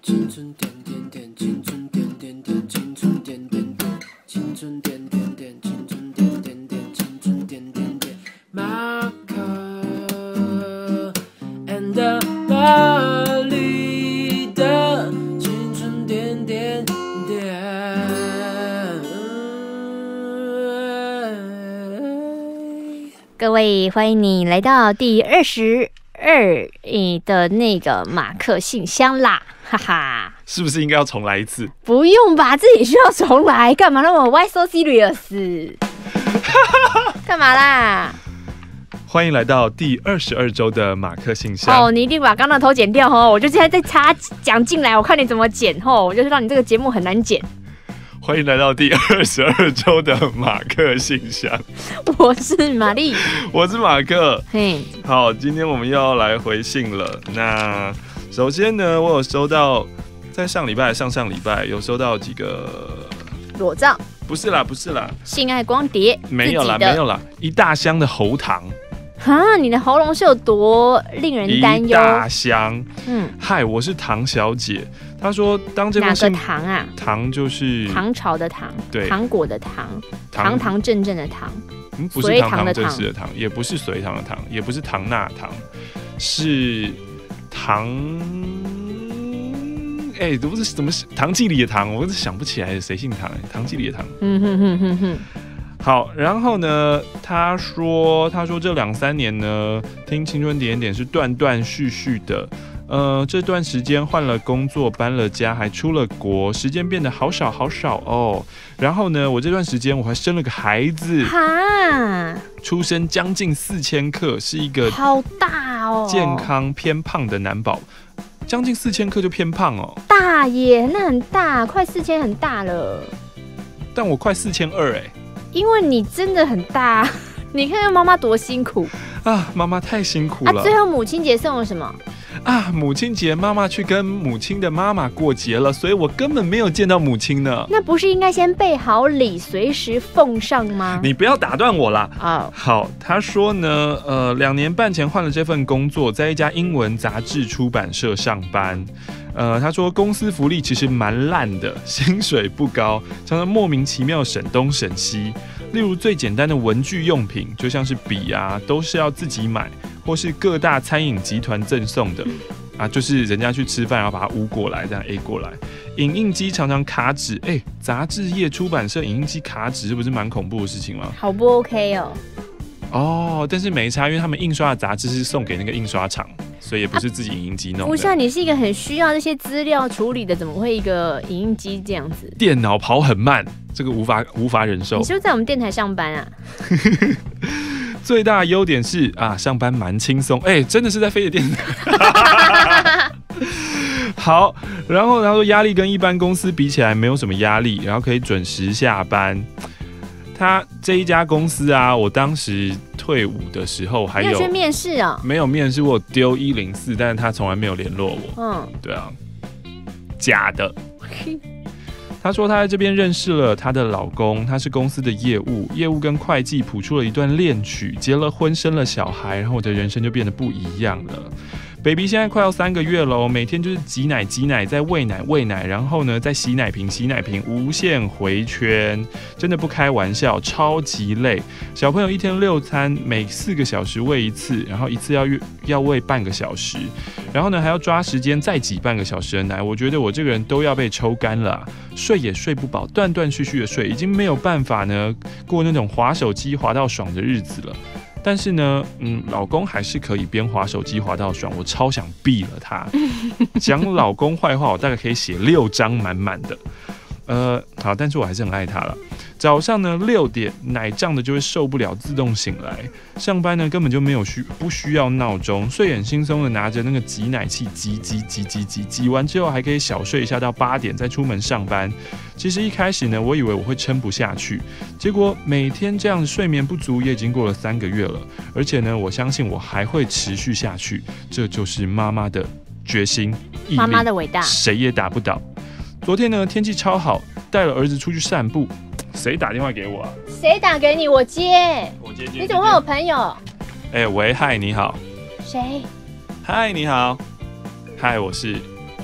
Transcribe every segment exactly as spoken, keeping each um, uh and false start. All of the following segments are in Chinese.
青春点点点，青春点点点，青春点点点，青春点点点，青春点点点，青春点点点。马克 and 巴黎的青春点点点。 各位，欢迎你来到第二十二的那个马克信箱啦，哈哈！ 是不是应该要重来一次？ 不用吧，自己需要重来，干嘛那么 Why so serious？ 干嘛啦？ 欢迎来到第二十二周的马克信箱。 哦，你一定把刚刚的头剪掉哦，我就现在再插讲进来，我看你怎么剪哦，我就是让你这个节目很难剪。 欢迎来到第二十二周的马克信箱， 我是玛丽， 我是马克。 嘿， 好，今天我们又要来回信了。那首先呢，我有收到，在上礼拜、上上礼拜有收到几个裸照， 不是啦，不是啦， 性爱光碟， 没有啦，没有啦，一大箱的喉糖。 哈，你的喉咙是有多令人担忧？ 一大箱。 嗯， 嗨，我是唐小姐。她说，当这封信， 哪个糖啊？ 糖就是唐朝的糖， 对， 糖果的糖， 糖堂堂正正的糖， 嗯，不是堂堂正式的糖，也不是隋唐的糖，也不是唐纳糖，是糖。哎、欸，不是什么唐季礼的糖，我是想不起来谁姓唐、欸，唐季礼的糖。 嗯哼哼哼哼。 好，然后呢，他说，他说这两三年呢，听青春点点是断断续续的。呃，这段时间换了工作，搬了家，还出了国，时间变得好少好少哦。然后呢，我这段时间我还生了个孩子， 哈， 出生将近四千克，是一个好大哦， 健康偏胖的男宝，将近四千克就偏胖哦， 大耶，那很大，快四千很大了。 但我快四千二哎， 因为你真的很大，你看看妈妈多辛苦啊，妈妈太辛苦了。 啊，最后母亲节送了什么？ 啊，母亲节妈妈去跟母亲的妈妈过节了，所以我根本没有见到母亲呢。 那不是应该先备好礼，随时奉上吗？ 你不要打断我啦。 哦， 好，他说呢，呃，两年半前换了这份工作，在一家英文杂志出版社上班。呃，他说公司福利其实蛮烂的，薪水不高，常常莫名其妙省东省西。例如最简单的文具用品，就像是笔啊，都是要自己买，或是各大餐饮集团赠送的啊，就是人家去吃饭，然后把它 U 过来，这样 A 过来。影印机常常卡纸，哎、欸，杂志业出版社影印机卡纸，这不是蛮恐怖的事情吗？ 好不 OK 哦。 哦，但是没差，因为他们印刷的杂志是送给那个印刷厂，所以也不是自己影印机弄的。 不是啊，你是一个很需要这些资料处理的，怎么会一个影印机这样子？ 电脑跑很慢，这个无法无法忍受。 你是不是在我们电台上班啊？ 最大的优点是啊，上班蛮轻松，哎、欸，真的是在飞的电台。好，然后他说压力跟一般公司比起来没有什么压力，然后可以准时下班。他这一家公司啊，我当时退伍的时候还有你有去面试啊、 哦？没有面试，我丢一零四，但是他从来没有联络我。嗯，对啊，假的。她说她在这边认识了她的老公，他是公司的业务，业务跟会计谱出了一段恋曲，结了婚，生了小孩，然后我的人生就变得不一样了。baby 现在快要三个月了，每天就是挤奶挤奶，再喂奶喂奶，然后呢再洗奶瓶洗奶瓶，无限回圈，真的不开玩笑，超级累。小朋友一天六餐，每四个小时喂一次，然后一次要要喂半个小时，然后呢还要抓时间再挤半个小时的奶，我觉得我这个人都要被抽干了、啊，睡也睡不饱，断断续续的睡，已经没有办法呢过那种滑手机滑到爽的日子了。但是呢，嗯，老公还是可以边滑手机滑到爽，我超想毙了他。讲老公坏话，我大概可以写六章满满的。呃，好，但是我还是很爱他了。早上呢六点，奶胀的就会受不了，自动醒来。上班呢根本就没有需不需要闹钟，睡眼惺忪的拿着那个挤奶器挤挤挤挤挤，挤完之后还可以小睡一下到八点再出门上班。其实一开始呢，我以为我会撑不下去，结果每天这样睡眠不足也已经过了三个月了，而且呢，我相信我还会持续下去。这就是妈妈的决心，毅力， 妈妈的伟大， 谁也打不倒。昨天呢，天气超好，带了儿子出去散步。谁打电话给我啊？ 谁打给你？我接。 我接接。 你怎么会有朋友？ 哎、欸，喂，嗨，你好。 谁？ 嗨，你好。嗨，我是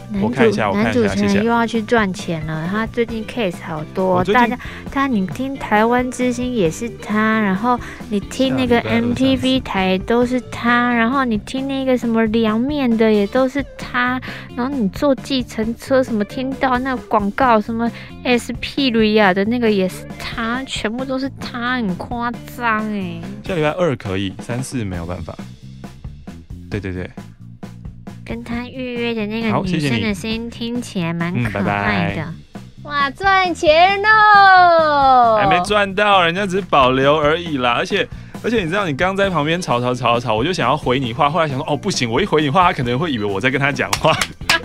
我看一下，我看一下， 男主持人谢谢。 又要去赚钱了，他最近 case 好多，大家他你听台湾之星也是他，然后你听那个 M T V 台都是他，然后你听那个什么凉面的也都是他，然后你坐计程车什么听到那个广告什么 S P 瑞亚的那个也是他，全部都是他，很夸张哎。 下礼拜二可以，三四没有办法。对对对。 跟他预约的那个女生的声音听起来蛮可爱的。 嗯、拜拜哇，赚钱喽！ 还没赚到，人家只是保留而已啦。而且而且你知道，你刚刚在旁边吵吵吵吵，我就想要回你话，后来想说哦不行，我一回你话，他可能会以为我在跟他讲话。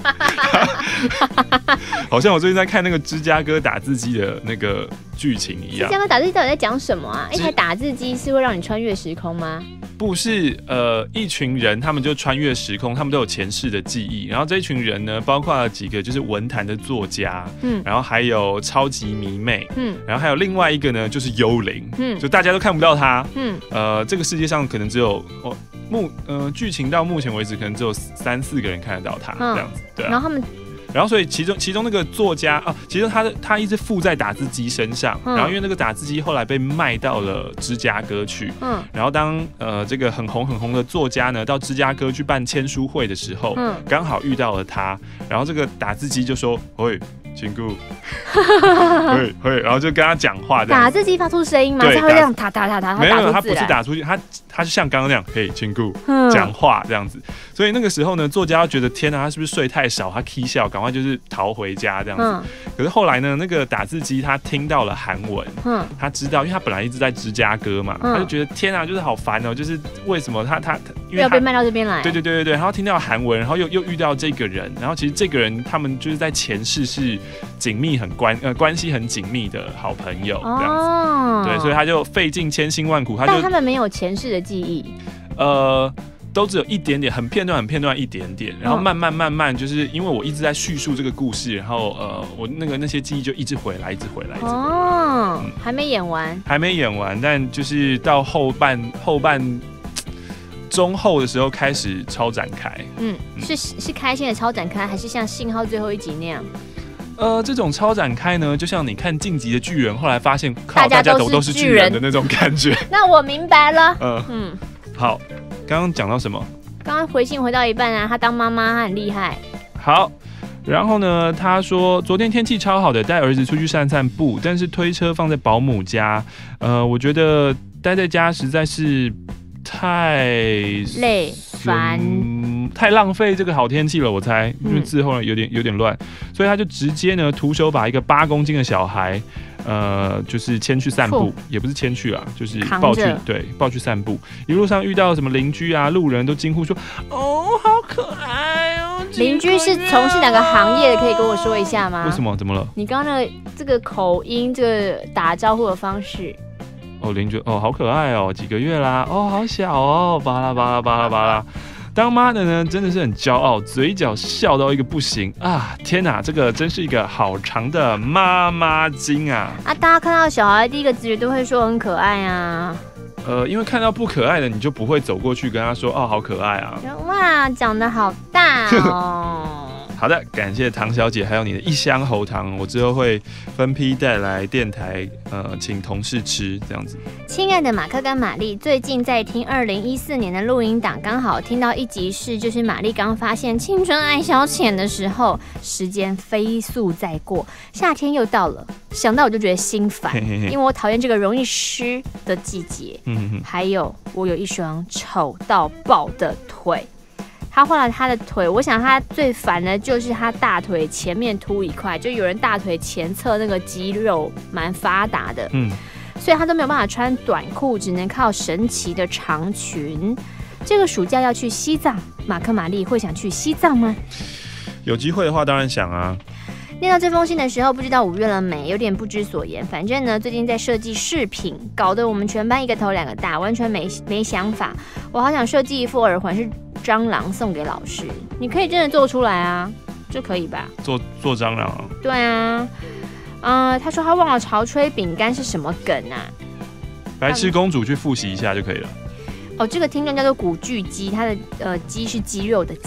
好像我最近在看那个芝加哥打字机的那个剧情一样。 芝加哥打字机到底在讲什么啊？一台打字机是会让你穿越时空吗？ 不是，呃，一群人他们就穿越时空，他们都有前世的记忆。然后这一群人呢，包括了几个就是文坛的作家，嗯，然后还有超级迷妹，嗯，然后还有另外一个呢就是幽灵，嗯，就大家都看不到他，嗯，呃，这个世界上可能只有哦目呃剧情到目前为止可能只有三四个人看得到他、嗯、这样子，对啊。 然后他们。 然后，所以其中其中那个作家啊，其实他的他一直附在打字机身上，嗯、然后因为那个打字机后来被卖到了芝加哥去，嗯，然后当呃这个很红很红的作家呢到芝加哥去办签书会的时候，嗯，刚好遇到了他，然后这个打字机就说：“喂，亲姑，会会，然后就跟他讲话。打字机发出声音吗？它会这样哒哒哒哒， 没有，它不是打出去，它它就像刚刚那样，嘿，亲姑，讲话这样子。所以那个时候呢，作家觉得天哪，他是不是睡太少？他 k 笑，赶快就是逃回家这样子。嗯、可是后来呢，那个打字机他听到了韩文，嗯，他知道，因为他本来一直在芝加哥嘛，嗯、他就觉得天哪，就是好烦哦，就是为什么他他因为要被卖到这边来？ 对对对对对，然后听到韩文，然后又又遇到这个人，然后其实这个人他们就是在前世是紧密很关呃关系很紧密的好朋友这样子，哦、对，所以他就费尽千辛万苦，他就但他们没有前世的记忆， 呃。都只有一点点，很片段，很片段，一点点，然后慢慢慢慢，就是因为我一直在叙述这个故事，然后呃，我那个那些记忆就一直回来，一直回来，一直回来。 哦，嗯、还没演完， 还没演完，但就是到后半后半中后的时候开始超展开。嗯， 是是开心的超展开，还是像信号最后一集那样？ 呃，这种超展开呢，就像你看《晋级的巨人》，后来发现靠大家都都是巨人的那种感觉。 那我明白了。 嗯嗯，好。刚刚讲到什么？ 刚刚回信回到一半啊，他当妈妈，他很厉害。 好，然后呢，他说昨天天气超好的，带儿子出去散散步，但是推车放在保姆家，呃，我觉得待在家实在是太累烦， 太浪费这个好天气了，我猜，因为字后呢有点有点乱，所以他就直接呢徒手把一个八公斤的小孩。呃，就是牵去散步，也不是牵去啊，就是抱去，对，抱去散步。一路上遇到什么邻居啊、路人都惊呼说：“哦，好可爱哦！” 邻居是从事哪个行业的？可以跟我说一下吗？ 为什么？怎么了？ 你刚刚那个这个口音，这个打招呼的方式。 哦，邻居哦，好可爱哦，几个月啦，哦，好小哦，巴拉巴拉巴拉巴拉。当妈的呢，真的是很骄傲，嘴角笑到一个不行啊！天哪，这个真是一个好长的妈妈经啊！ 啊，大家看到小孩第一个直觉都会说很可爱啊。 呃，因为看到不可爱的，你就不会走过去跟他说哦，好可爱啊！ 哇，长得好大哦。 好的，感谢唐小姐，还有你的一箱喉糖，我之后会分批带来电台，呃，请同事吃这样子。 亲爱的马克跟玛丽，最近在听二零一四年的录音档，刚好听到一集是，就是玛丽刚发现青春爱消遣的时候，时间飞速在过，夏天又到了，想到我就觉得心烦，嘿嘿嘿，因为我讨厌这个容易湿的季节，嗯，还有我有一双丑到爆的腿。他画了他的腿，我想他最烦的就是他大腿前面凸一块，就有人大腿前侧那个肌肉蛮发达的，嗯，所以他都没有办法穿短裤，只能靠神奇的长裙。这个暑假要去西藏，马克玛丽会想去西藏吗？ 有机会的话，当然想啊。 念到这封信的时候，不知道五月了没，有点不知所言。反正呢，最近在设计饰品，搞得我们全班一个头两个大，完全没没想法。我好想设计一副耳环是蟑螂送给老师，你可以真的做出来啊，就可以吧？ 做做蟑螂啊？ 对啊，呃，他说他忘了潮吹饼干是什么梗啊？ 白痴公主去复习一下就可以了。 哦，这个听众叫做古巨基，他的呃肌是肌肉的肌。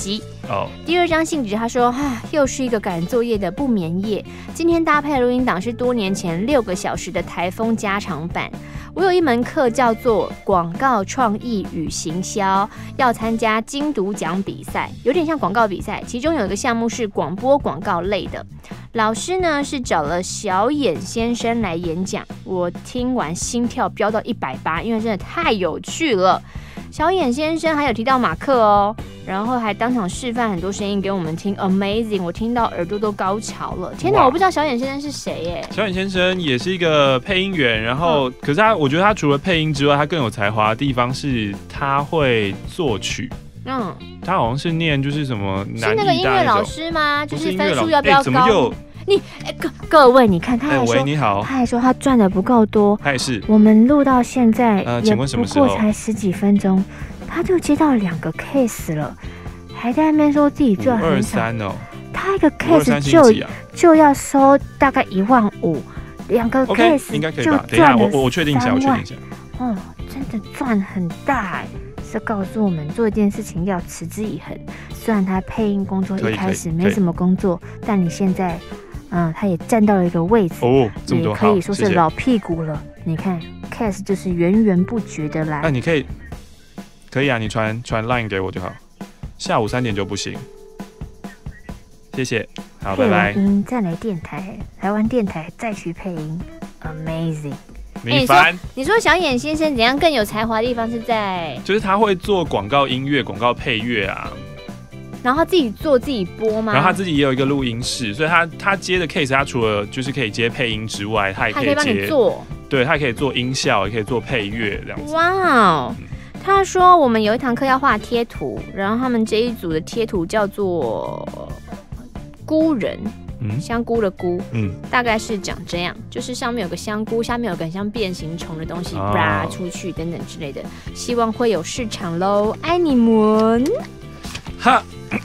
哦， 第二张信纸他说，唉，又是一个赶作业的不眠夜。今天搭配的录音档是多年前六个小时的台风加长版。我有一门课叫做广告创意与行销，要参加金读奖比赛，有点像广告比赛，其中有一个项目是广播广告类的。老师呢是找了小眼先生来演讲，我听完心跳飙到一百八，因为真的太有趣了。小眼先生还有提到马克哦，然后还当场示范很多声音给我们听 ，amazing！ 我听到耳朵都高潮了。天哪，我不知道小眼先生是谁耶。 小眼先生也是一个配音员，然后、嗯、可是他，我觉得他除了配音之外，他更有才华的地方是他会作曲。嗯，他好像是念就是什么南艺大那种， 是那个音乐老师吗？就是分数要不要高？ 怎么又？ 你哎，各各位，你看他还说， 喂，你好， 他还说他赚的不够多， 他也是。 我们录到现在呃， 也不过才十几分钟，他就接到两个 case 了，还在那边说自己赚很少。五二三哦，他一个 case 就、啊、就要收大概一万五，两个 case 应该可以吧？等一下，我我确定一下，我确定一下。 哦，真的赚很大哎。是告诉我们做一件事情要持之以恒。虽然他配音工作一开始没什么工作，但你现在，嗯，他也站到了一个位置， 哦，这么多， 也可以说是老屁股了。你看 ，cast 就是源源不绝的来。 那、啊、你可以，可以啊，你传传 line 给我就好。下午三点就不行。谢谢，好，拜拜。 配完音再来电台，来完电台再去配音 ，amazing。 你烦、欸、 你说小眼先生怎样更有才华的地方是在， 就是他会做广告音乐、广告配乐啊， 然后他自己做自己播吗？ 然后他自己也有一个录音室，所以他他接的 case， 他除了就是可以接配音之外，他也可以接， 他可以帮你做， 对，他也可以做音效，也可以做配乐这样子。 哇哦！他说我们有一堂课要画贴图，然后他们这一组的贴图叫做孤人。嗯、香菇的菇，嗯，大概是长这样，就是上面有个香菇，下面有个很像变形虫的东西，啪、哦、出去等等之类的，希望会有市场喽，爱你们！ 哈，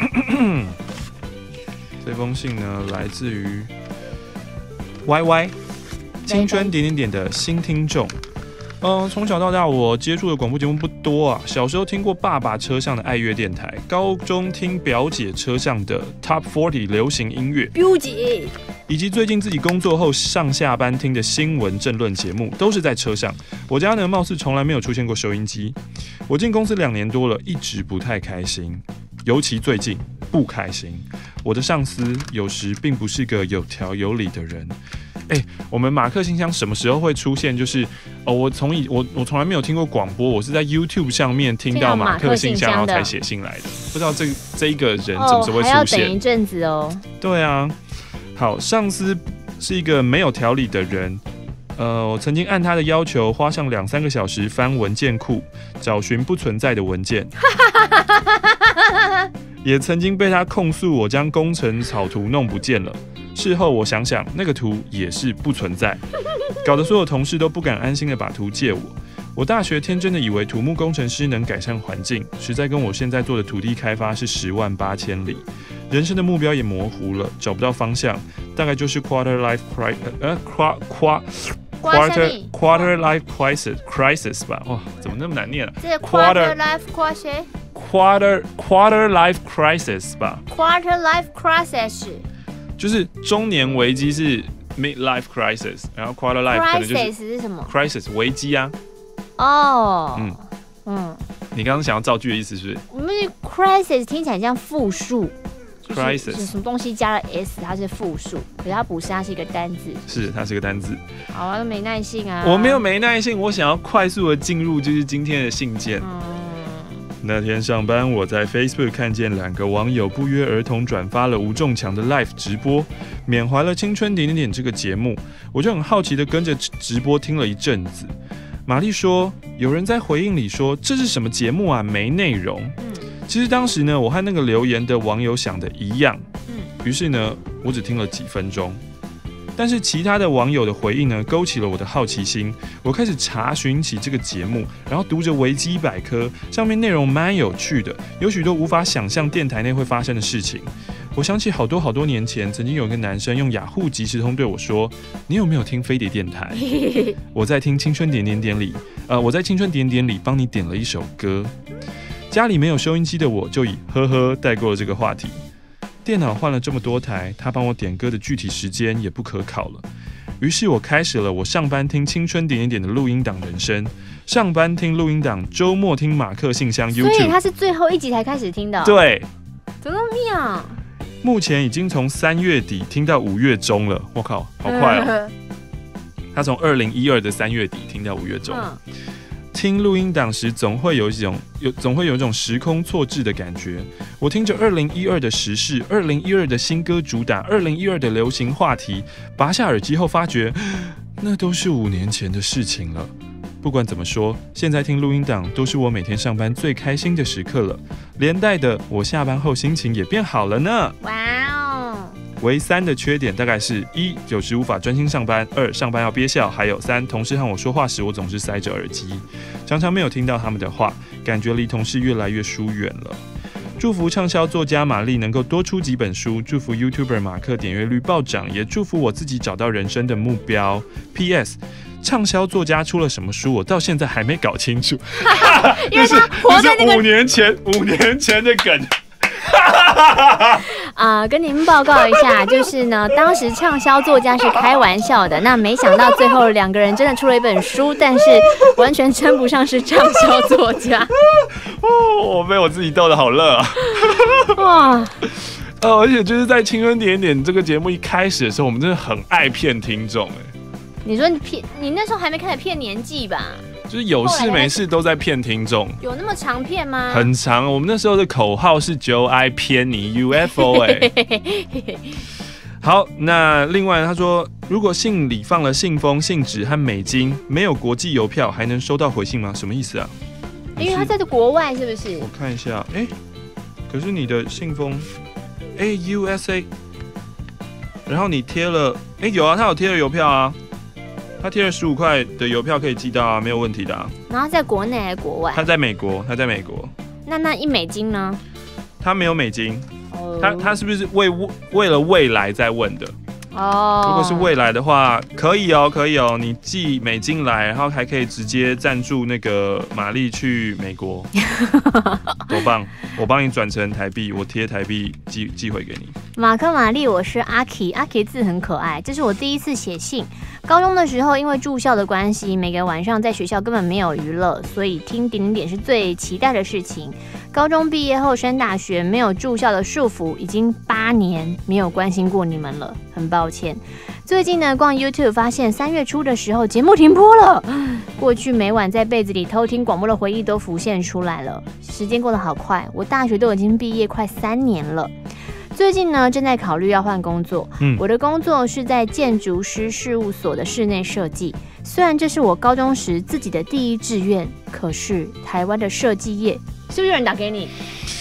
这封信呢来自于 Y Y 青春点点点的新听众。嗯，从小到大我接触的广播节目不多啊。小时候听过爸爸车上的爱乐电台，高中听表姐车上的 Top 四十流行音乐， 表姐， 以及最近自己工作后上下班听的新闻政论节目，都是在车上。我家呢，貌似从来没有出现过收音机。我进公司两年多了，一直不太开心，尤其最近不开心。我的上司有时并不是个有条有理的人。哎、欸，我们马克信箱什么时候会出现？就是哦，我从以我我从来没有听过广播，我是在 YouTube 上面听到马克信箱，然后才写信来的。不知道这这一个人什么时候会出现？哦、还要等一阵子哦。 对啊，好，上司是一个没有条理的人。呃，我曾经按他的要求，花上两三个小时翻文件库，找寻不存在的文件。也曾经被他控诉我将工程草图弄不见了。事后我想想，那个图也是不存在，搞得所有同事都不敢安心的把图借我。我大学天真的以为土木工程师能改善环境，实在跟我现在做的土地开发是十万八千里。人生的目标也模糊了，找不到方向，大概就是 quarter life crisis， 呃 quarter quarter quarter life crisis crisis 吧。哇，怎么那么难念啊？ 这 quarter life crisis quarter quarter life crisis 吧。 quarter life crisis 就是中年危机是 midlife crisis， 然后 quarter life 可能就是 crisis 是什么 crisis 危机啊。 哦，嗯嗯， 你刚刚想要造句的意思是不是？ 我们 crisis 听起来像复数。 crisis 什么东西加了 s， 它是复数，可是它不是，它是一个单字。 是，它是个单字。 好啊，没耐性啊。 我没有没耐性，我想要快速的进入就是今天的信件。嗯。那天上班，我在 Facebook 看见两个网友不约而同转发了吴仲强的 Live 直播，缅怀了《青春点点点》这个节目，我就很好奇的跟着直播听了一阵子。玛丽说，有人在回应里说这是什么节目啊，没内容。嗯。其实当时呢，我和那个留言的网友想的一样，嗯，于是呢，我只听了几分钟。但是其他的网友的回应呢，勾起了我的好奇心。我开始查询起这个节目，然后读着维基百科，上面内容蛮有趣的，有许多无法想象电台内会发生的事情。我想起好多好多年前，曾经有一个男生用雅虎即时通对我说：“你有没有听飞碟电台？我在听青春点点点里，呃，我在青春点点里帮你点了一首歌。” 家里没有收音机的我就以呵呵带过了这个话题。电脑换了这么多台，他帮我点歌的具体时间也不可考了。于是我开始了我上班听青春点点点的录音档人生，上班听录音档，周末听马克信箱 YouTube。 所以他是最后一集才开始听的、哦。 对， 怎么那么妙？ 目前已经从三月底听到五月中了，我靠，好快哦！他从二零一二的三月底听到五月中。嗯，听录音档时总会有一种有总会有一种时空错置的感觉。我听着二零一二的时事，二零一二的新歌主打，二零一二的流行话题，拔下耳机后发觉，那都是五年前的事情了。不管怎么说，现在听录音档都是我每天上班最开心的时刻了，连带的我下班后心情也变好了呢。 哇哦！ 唯三的缺点大概是：一，有时无法专心上班；二，上班要憋笑；还有三，同事和我说话时，我总是塞着耳机，常常没有听到他们的话，感觉离同事越来越疏远了。祝福畅销作家玛丽能够多出几本书，祝福 YouTuber 马克点阅率暴涨，也祝福我自己找到人生的目标。P S 畅销作家出了什么书，我到现在还没搞清楚。 因为他活在那个五年前，五年前的梗。 啊、呃，跟您报告一下，就是呢，当时畅销作家是开玩笑的，那没想到最后两个人真的出了一本书，但是完全称不上是畅销作家。 哦，我被我自己逗得好乐啊！ 哇！ 呃，而且就是在《青春点点》这个节目一开始的时候，我们真的很爱骗听众哎。 你说你骗，你那时候还没开始骗年纪吧？ 就是有事没事都在骗听众。有那么长骗吗？ 很长，我们那时候的口号是九 I 骗你 U F O 哎。好，那另外他说，如果信里放了信封、信纸和美金，没有国际邮票，还能收到回信吗？什么意思啊？ 因为他在国外是不是？ 我看一下，哎、欸，可是你的信封，哎、欸、，U S A， 然后你贴了，哎、欸，有啊，他有贴了邮票啊。他贴了十五块的邮票可以寄到啊，没有问题的啊。 然后在国内还是国外？ 他在美国，他在美国。 那那一美金呢？ 他没有美金，哦、他他是不是为为了未来在问的？哦，如果是未来的话，可以哦，可以哦，你寄美金来，然后还可以直接赞助那个玛丽去美国，多棒！我帮你转成台币，我贴台币寄寄回给你。 马克玛丽，我是阿 K， 阿 K 字很可爱，这是我第一次写信。高中的时候，因为住校的关系，每个晚上在学校根本没有娱乐，所以听点点点是最期待的事情。高中毕业后升大学，没有住校的束缚，已经八年没有关心过你们了，很抱歉。最近呢，逛 YouTube 发现三月初的时候节目停播了，过去每晚在被子里偷听广播的回忆都浮现出来了。时间过得好快，我大学都已经毕业快三年了。最近呢，正在考虑要换工作。嗯，我的工作是在建筑师事务所的室内设计。虽然这是我高中时自己的第一志愿，可是台湾的设计业，是不是有人打给你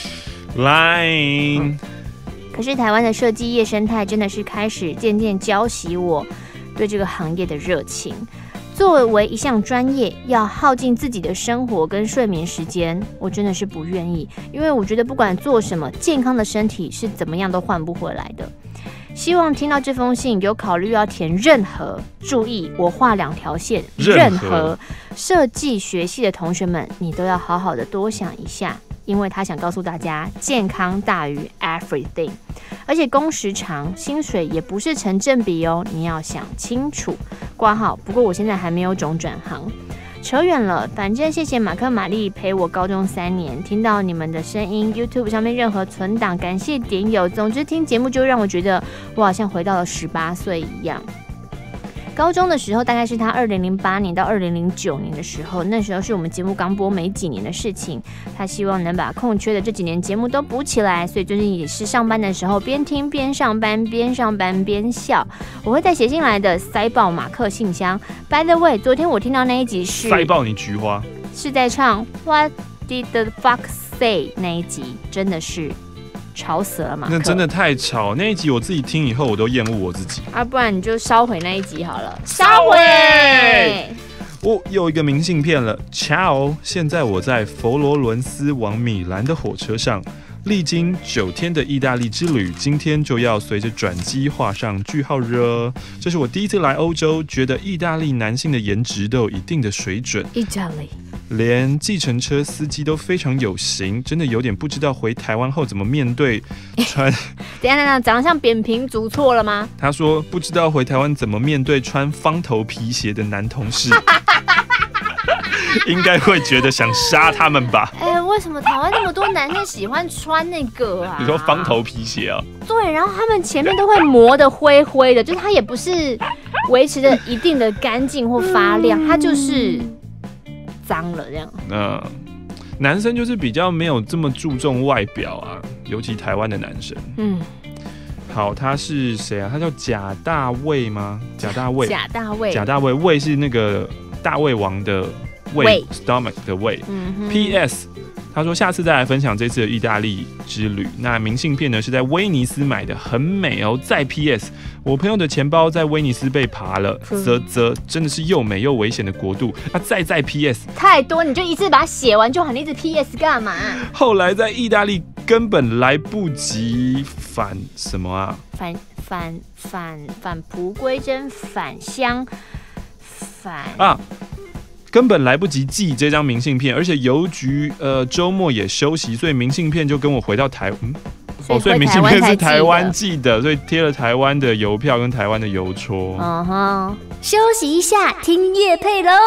？Line、嗯。 可是台湾的设计业生态真的是开始渐渐浇熄我对这个行业的热情。作为一项专业，要耗尽自己的生活跟睡眠时间，我真的是不愿意，因为我觉得不管做什么，健康的身体是怎么样都换不回来的。希望听到这封信有考虑要填任何，注意我画两条线，任何设计学系的同学们，你都要好好的多想一下，因为他想告诉大家，健康大于 everything， 而且工时长，薪水也不是成正比哦，你要想清楚。挂号，不过我现在还没有种转行。扯远了，反正谢谢马克玛丽陪我高中三年，听到你们的声音 YouTube 上面任何存档，感谢点友。总之听节目就让我觉得我好像回到了十八岁一样。高中的时候大概是他二零零八年到二零零九年的时候，那时候是我们节目刚播没几年的事情，他希望能把空缺的这几年节目都补起来，所以最近也是上班的时候边听边上班，边上班边笑。我会带写信来的塞爆马克信箱。 By the way， 昨天我听到那一集是塞爆你菊花， 是在唱 What did the fuck say 那一集，真的是吵死了马克， 那真的太吵。那一集我自己听以后，我都厌恶我自己。 啊，不然你就烧毁那一集好了。烧毁！我有一个明信片了 ，Ciao！ 现在我在佛罗伦斯往米兰的火车上， 历经九天的意大利之旅，今天就要随着转机画上句号了。这是我第一次来欧洲，觉得意大利男性的颜值都有一定的水准。 意大利连计程车司机都非常有型，真的有点不知道回台湾后怎么面对穿。 等一下，等一下，长得像扁平足错了吗？ 他说不知道回台湾怎么面对穿方头皮鞋的男同事。应该会觉得想杀他们吧？ 哎、欸，为什么台湾那么多男生喜欢穿那个啊？ 你说方头皮鞋啊？ 对，然后他们前面都会磨得灰灰的，就是它也不是维持着一定的干净或发亮，它就是脏了这样。 嗯，男生就是比较没有这么注重外表啊，尤其台湾的男生。嗯。好，他是谁啊？他叫贾大卫吗？贾大卫。 贾大卫。 贾大卫，卫是那个大胃王的胃 ，stomach 的胃。嗯、P S 他说下次再来分享这次的意大利之旅。那明信片呢是在威尼斯买的，很美哦。再 P S 我朋友的钱包在威尼斯被扒了，啧啧，真的是又美又危险的国度。那再再 P S 太多，你就一次把它写完就好，你一直 P S 干嘛？ 后来在意大利根本来不及返什么啊？ 返返返返璞归真，返乡返啊！根本来不及寄这张明信片，而且邮局呃周末也休息，所以明信片就跟我回到台嗯哦，所以明信片是台湾寄的，所以贴了台湾的邮票跟台湾的邮戳。 嗯哼，休息一下，听业配喽。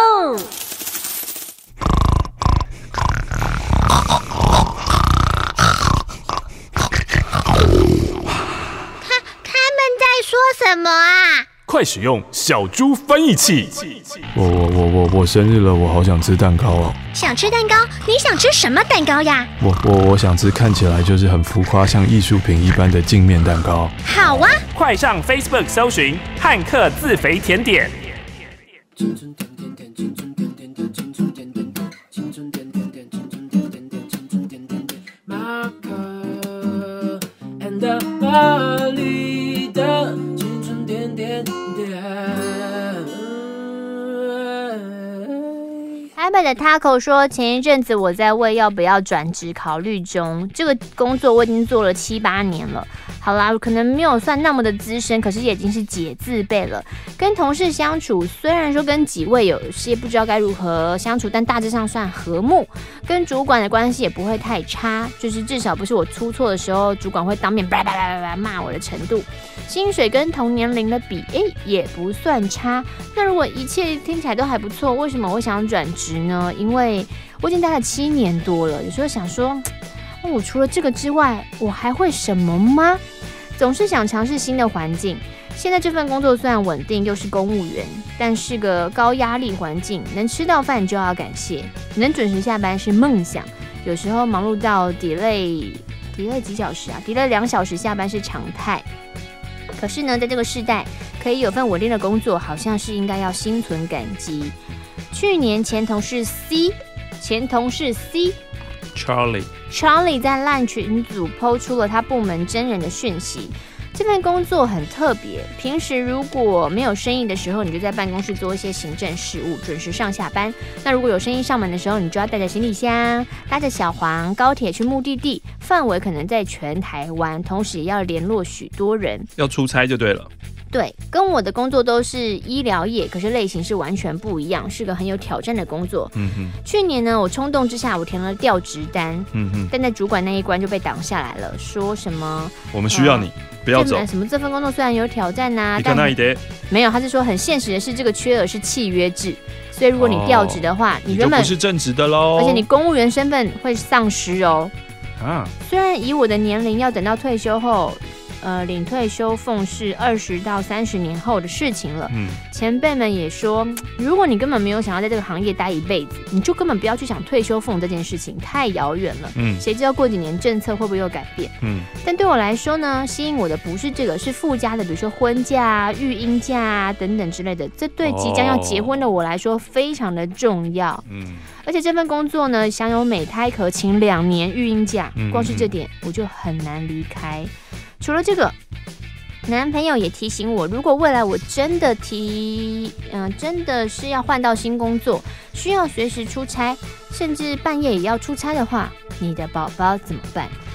他他们在说什么啊？ 快使用小猪翻译器！ 我我我我我生日了，我好想吃蛋糕哦！ 想吃蛋糕？你想吃什么蛋糕呀？ 我我我想吃看起来就是很浮夸，像艺术品一般的镜面蛋糕。 好啊！ 快上 Facebook 搜寻汉克自肥甜点。 青春点点点，青春点点点，青春点点点，青春点点点，青春点点点，青春点点点。马可 and 玛丽的青春点点点。 台北的 Taco 说，前一阵子我在为要不要转职考虑中，这个工作我已经做了七八年了。好啦，可能没有算那么的资深，可是也已经是解字辈了。跟同事相处，虽然说跟几位有些不知道该如何相处，但大致上算和睦。跟主管的关系也不会太差，就是至少不是我出错的时候，主管会当面叭叭叭叭骂我的程度。薪水跟同年龄的比，哎、欸，也不算差。那如果一切听起来都还不错，为什么我想转职呢？因为我已经待了七年多了，有时候想说，我除了这个之外，我还会什么吗？总是想尝试新的环境。现在这份工作虽然稳定，又是公务员，但是个高压力环境，能吃到饭就要感谢，能准时下班是梦想。有时候忙碌到 delay delay 几小时啊 ，delay 两小时下班是常态。可是呢，在这个世代，可以有份稳定的工作，好像是应该要心存感激。去年前同事 C， 前同事 C。 Charlie Charlie 在LINE群组 po 出了他部门真人的讯息。这份工作很特别，平时如果没有生意的时候，你就在办公室做一些行政事务，准时上下班。那如果有生意上门的时候，你就要带着行李箱，搭着小黄高铁去目的地，范围可能在全台湾，同时也要联络许多人， 要出差就对了。 对，跟我的工作都是医疗业，可是类型是完全不一样，是个很有挑战的工作。嗯哼，去年呢，我冲动之下，我填了调职单，嗯哼，但在主管那一关就被挡下来了，说什么我们需要你，呃、不要走。 什么这份工作虽然有挑战呐、啊， 但没有，他是说很现实的是，这个缺额是契约制，所以如果你调职的话，哦、你原本你就不是正职的喽， 而且你公务员身份会丧失哦。啊，虽然以我的年龄要等到退休后。呃，领退休俸是二十到三十年后的事情了。嗯，前辈们也说，如果你根本没有想要在这个行业待一辈子，你就根本不要去想退休俸这件事情，太遥远了。嗯，谁知道过几年政策会不会有改变？嗯，但对我来说呢，吸引我的不是这个，是附加的，比如说婚假、育婴假等等之类的，这对即将要结婚的我来说非常的重要。嗯，而且这份工作呢，享有每胎可请两年育婴假，光是这点我就很难离开。除了这个，男朋友也提醒我，如果未来我真的提，嗯、呃，真的是要换到新工作，需要随时出差，甚至半夜也要出差的话，你的宝宝怎么办？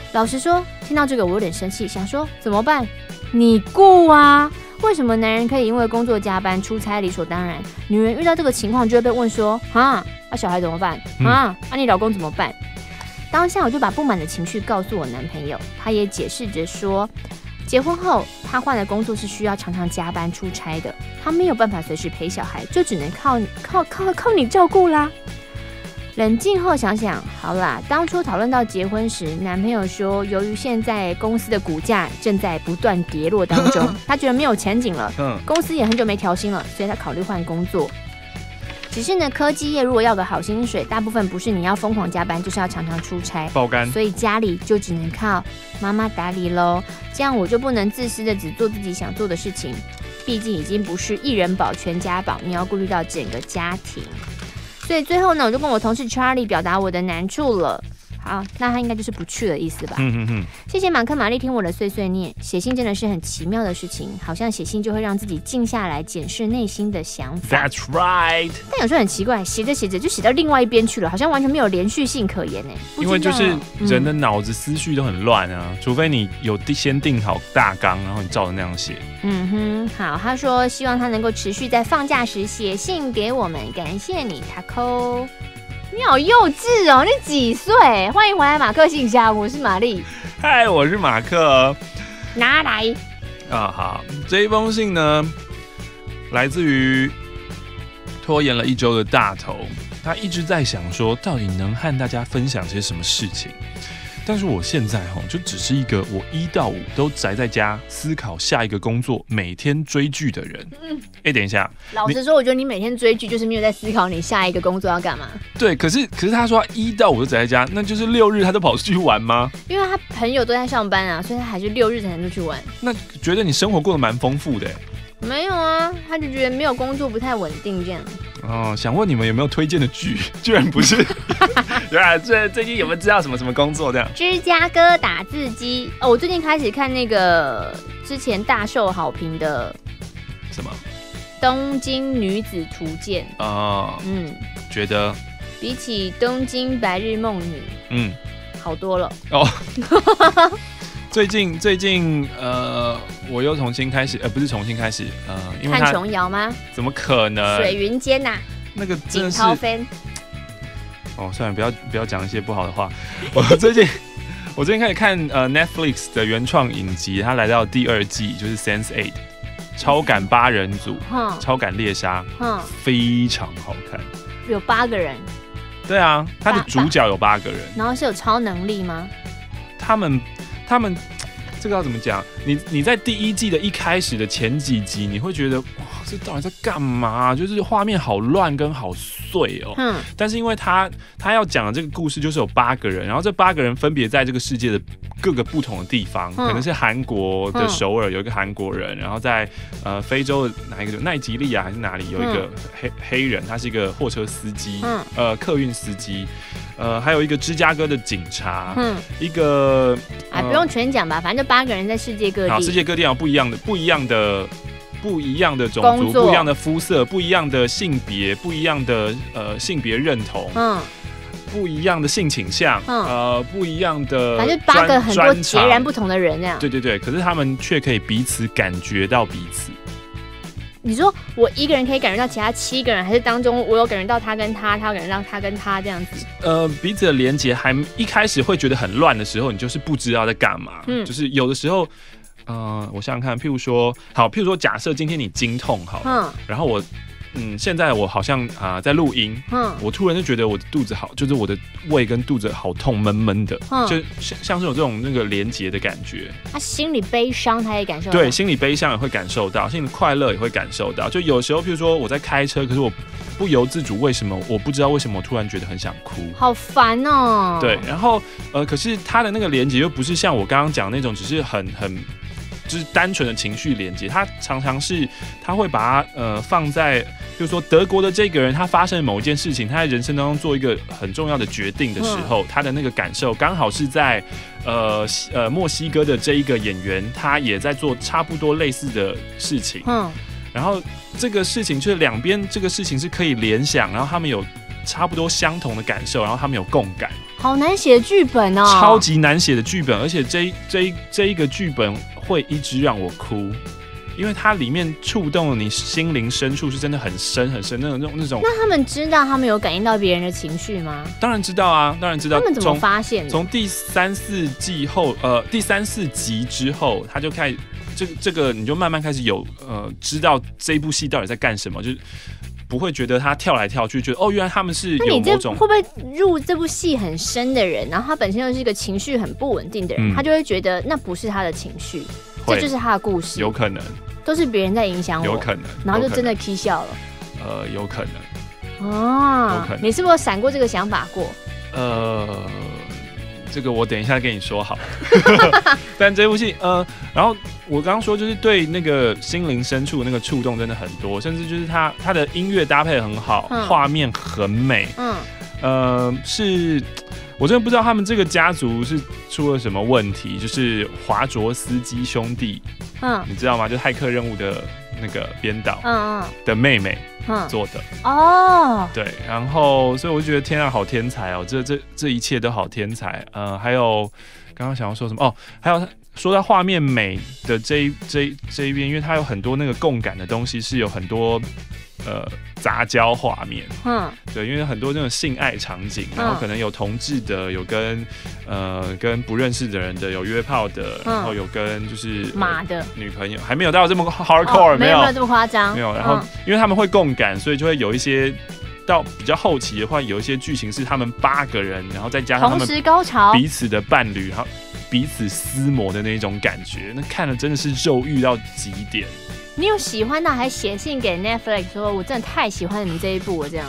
老实说，听到这个我有点生气，想说怎么办？你顾啊？为什么男人可以因为工作加班出差理所当然，女人遇到这个情况就会被问说啊，那、啊、小孩怎么办？啊，啊你老公怎么办？当下我就把不满的情绪告诉我男朋友，他也解释着说，结婚后他换的工作是需要常常加班出差的，他没有办法随时陪小孩，就只能靠靠靠靠你照顾啦。冷静后想想，好啦，当初讨论到结婚时，男朋友说，由于现在公司的股价正在不断跌落当中，他觉得没有前景了，公司也很久没调薪了，所以他考虑换工作。只是呢，科技业如果要个好薪水，大部分不是你要疯狂加班，就是要常常出差， 爆肝， 所以家里就只能靠妈妈打理咯。这样我就不能自私的只做自己想做的事情，毕竟已经不是一人保全家保，你要顾虑到整个家庭。所以最后呢，我就跟我同事 Charlie 表达我的难处了。好，那他应该就是不去的意思吧。 嗯哼哼。 谢谢马克玛丽听我的碎碎念，写信真的是很奇妙的事情，好像写信就会让自己静下来，检视内心的想法。 That's right。 但有时候很奇怪，写着写着就写到另外一边去了，好像完全没有连续性可言呢。 因为就是人的脑子思绪都很乱啊，嗯、除非你有先定好大纲，然后你照着那样写。 嗯哼，好，他说希望他能够持续在放假时写信给我们，感谢你 Taco。你好幼稚哦！你几岁？欢迎回来，马克信箱，我是玛丽。 嗨，我是马克。 拿来啊，好，这一封信呢，来自于拖延了一周的大头，他一直在想说，到底能和大家分享些什么事情。但是我现在就只是一个我一到五都宅在家思考下一个工作，每天追剧的人。嗯，哎、欸，等一下， 老实说，我觉得你每天追剧就是没有在思考你下一个工作要干嘛。 对，可是可是他说一到五都宅在家，那就是六日他都跑出去玩吗？ 因为他朋友都在上班啊，所以他还是六日才能出去玩。 那觉得你生活过得蛮丰富的。 没有啊，他就觉得没有工作不太稳定这样。 哦，想问你们有没有推荐的剧？居然不是。原来最最近有没有知道什么什么工作这样？ 芝加哥打字机哦，我最近开始看那个之前大受好评的什么 《东京女子图鉴》 哦，嗯，觉得比起《东京白日梦女》嗯好多了哦。 最近最近呃，我又重新开始，呃，不是重新开始，呃，因为看琼瑶吗？ 怎么可能？ 水云间呐、啊， 那个真的是。哦，算了，不要不要讲一些不好的话。我最近我最近开始看呃 Netflix 的原创影集，它来到第二季，就是 sense eight 超感八人组，嗯、超感猎杀，嗯、非常好看。 有八个人。 对啊，它的主角有八个人。 然后是有超能力吗？ 他们。他们这个要怎么讲？你你在第一季的一开始的前几集，你会觉得哇，这到底在干嘛？就是画面好乱跟好碎哦。嗯。但是因为他他要讲的这个故事就是有八个人，然后这八个人分别在这个世界的各个不同的地方，嗯、可能是韩国的首尔有一个韩国人，然后在呃非洲的哪一个奈及利亚还是哪里有一个黑、嗯、黑人，他是一个货车司机，嗯、呃客运司机。呃，还有一个芝加哥的警察，嗯，一个啊，不用全讲吧，反正就八个人在世界各地， 好，世界各地有不一样的、不一样的、不一样的种族、不一样的肤色、不一样的性别、不一样的呃性别认同，嗯，不一样的性倾向，嗯，呃，不一样的， 反正八个很多截然不同的人这样， 对对对，可是他们却可以彼此感觉到彼此。 你说我一个人可以感觉到其他七个人，还是当中我有感觉到他跟他，他有感觉到他跟他这样子？ 呃，彼此的连结还一开始会觉得很乱的时候，你就是不知道在干嘛。嗯，就是有的时候，呃，我想想看，譬如说，好，譬如说，假设今天你经痛好了，嗯，然后我。嗯，现在我好像啊、呃、在录音，嗯，我突然就觉得我的肚子好，就是我的胃跟肚子好痛，闷闷的，嗯，就像像是有这种那个连结的感觉。 他心里悲伤，他也感受到。 对，心里悲伤也会感受到，心里快乐也会感受到。就有时候，譬如说我在开车，可是我不由自主，为什么我不知道为什么我突然觉得很想哭， 好烦哦。 对，然后呃，可是他的那个连结又不是像我刚刚讲那种，只是很很。就是单纯的情绪连接，他常常是他会把它呃放在，就是说德国的这个人，他发生某一件事情，他在人生当中做一个很重要的决定的时候，嗯、他的那个感受刚好是在呃呃墨西哥的这一个演员，他也在做差不多类似的事情，嗯，然后这个事情就是两边这个事情是可以联想，然后他们有差不多相同的感受，然后他们有共感。 好难写的剧本哦， 超级难写的剧本，而且这这这一个剧本会一直让我哭。因为它里面触动了你心灵深处，是真的很深很深那种那种。 那他们知道他们有感应到别人的情绪吗？ 当然知道啊，当然知道。 他们怎么发现的？ 从第三四季后，呃，第三四集之后，他就开始这个这个，你就慢慢开始有呃，知道这一部戏到底在干什么，就是不会觉得他跳来跳去，觉得哦，原来他们是有某种。 会不会入这部戏很深的人，然后他本身又是一个情绪很不稳定的人，嗯、他就会觉得那不是他的情绪，这就是他的故事， 有可能。 都是别人在影响我， 有可能， 然后就真的 k 笑了。 呃，有可能。 哦， 有可能。 你是不是有闪过这个想法过？ 呃，这个我等一下跟你说好。但这部戏，呃，然后我刚刚说就是对那个心灵深处那个触动真的很多，甚至就是他他的音乐搭配得很好，画、嗯、面很美，嗯，呃，是。我真的不知道他们这个家族是出了什么问题，就是华卓斯基兄弟，嗯，你知道吗？就是骇客任务的那个编导，嗯嗯，的妹妹做的，哦，对，然后所以我就觉得天啊，好天才哦，这这这一切都好天才，呃，还有刚刚想要说什么哦，还有说到画面美的这一这一这一边，因为它有很多那个共感的东西，是有很多。呃，杂交画面，嗯，对，因为很多那种性爱场景，然后可能有同志的，有跟呃跟不认识的人的，有约炮的，嗯、然后有跟就是马的、呃、 女朋友，还没有到这么 hardcore，、哦、 没有没有这么夸张， 没有。然后、嗯、因为他们会共感，所以就会有一些到比较后期的话，有一些剧情是他们八个人，然后再加上他们同时高潮彼此的伴侣，然后彼此撕磨的那种感觉，那看了真的是肉欲到极点。 你有喜欢到还写信给 Netflix 说，我真的太喜欢你们这一部了，这样。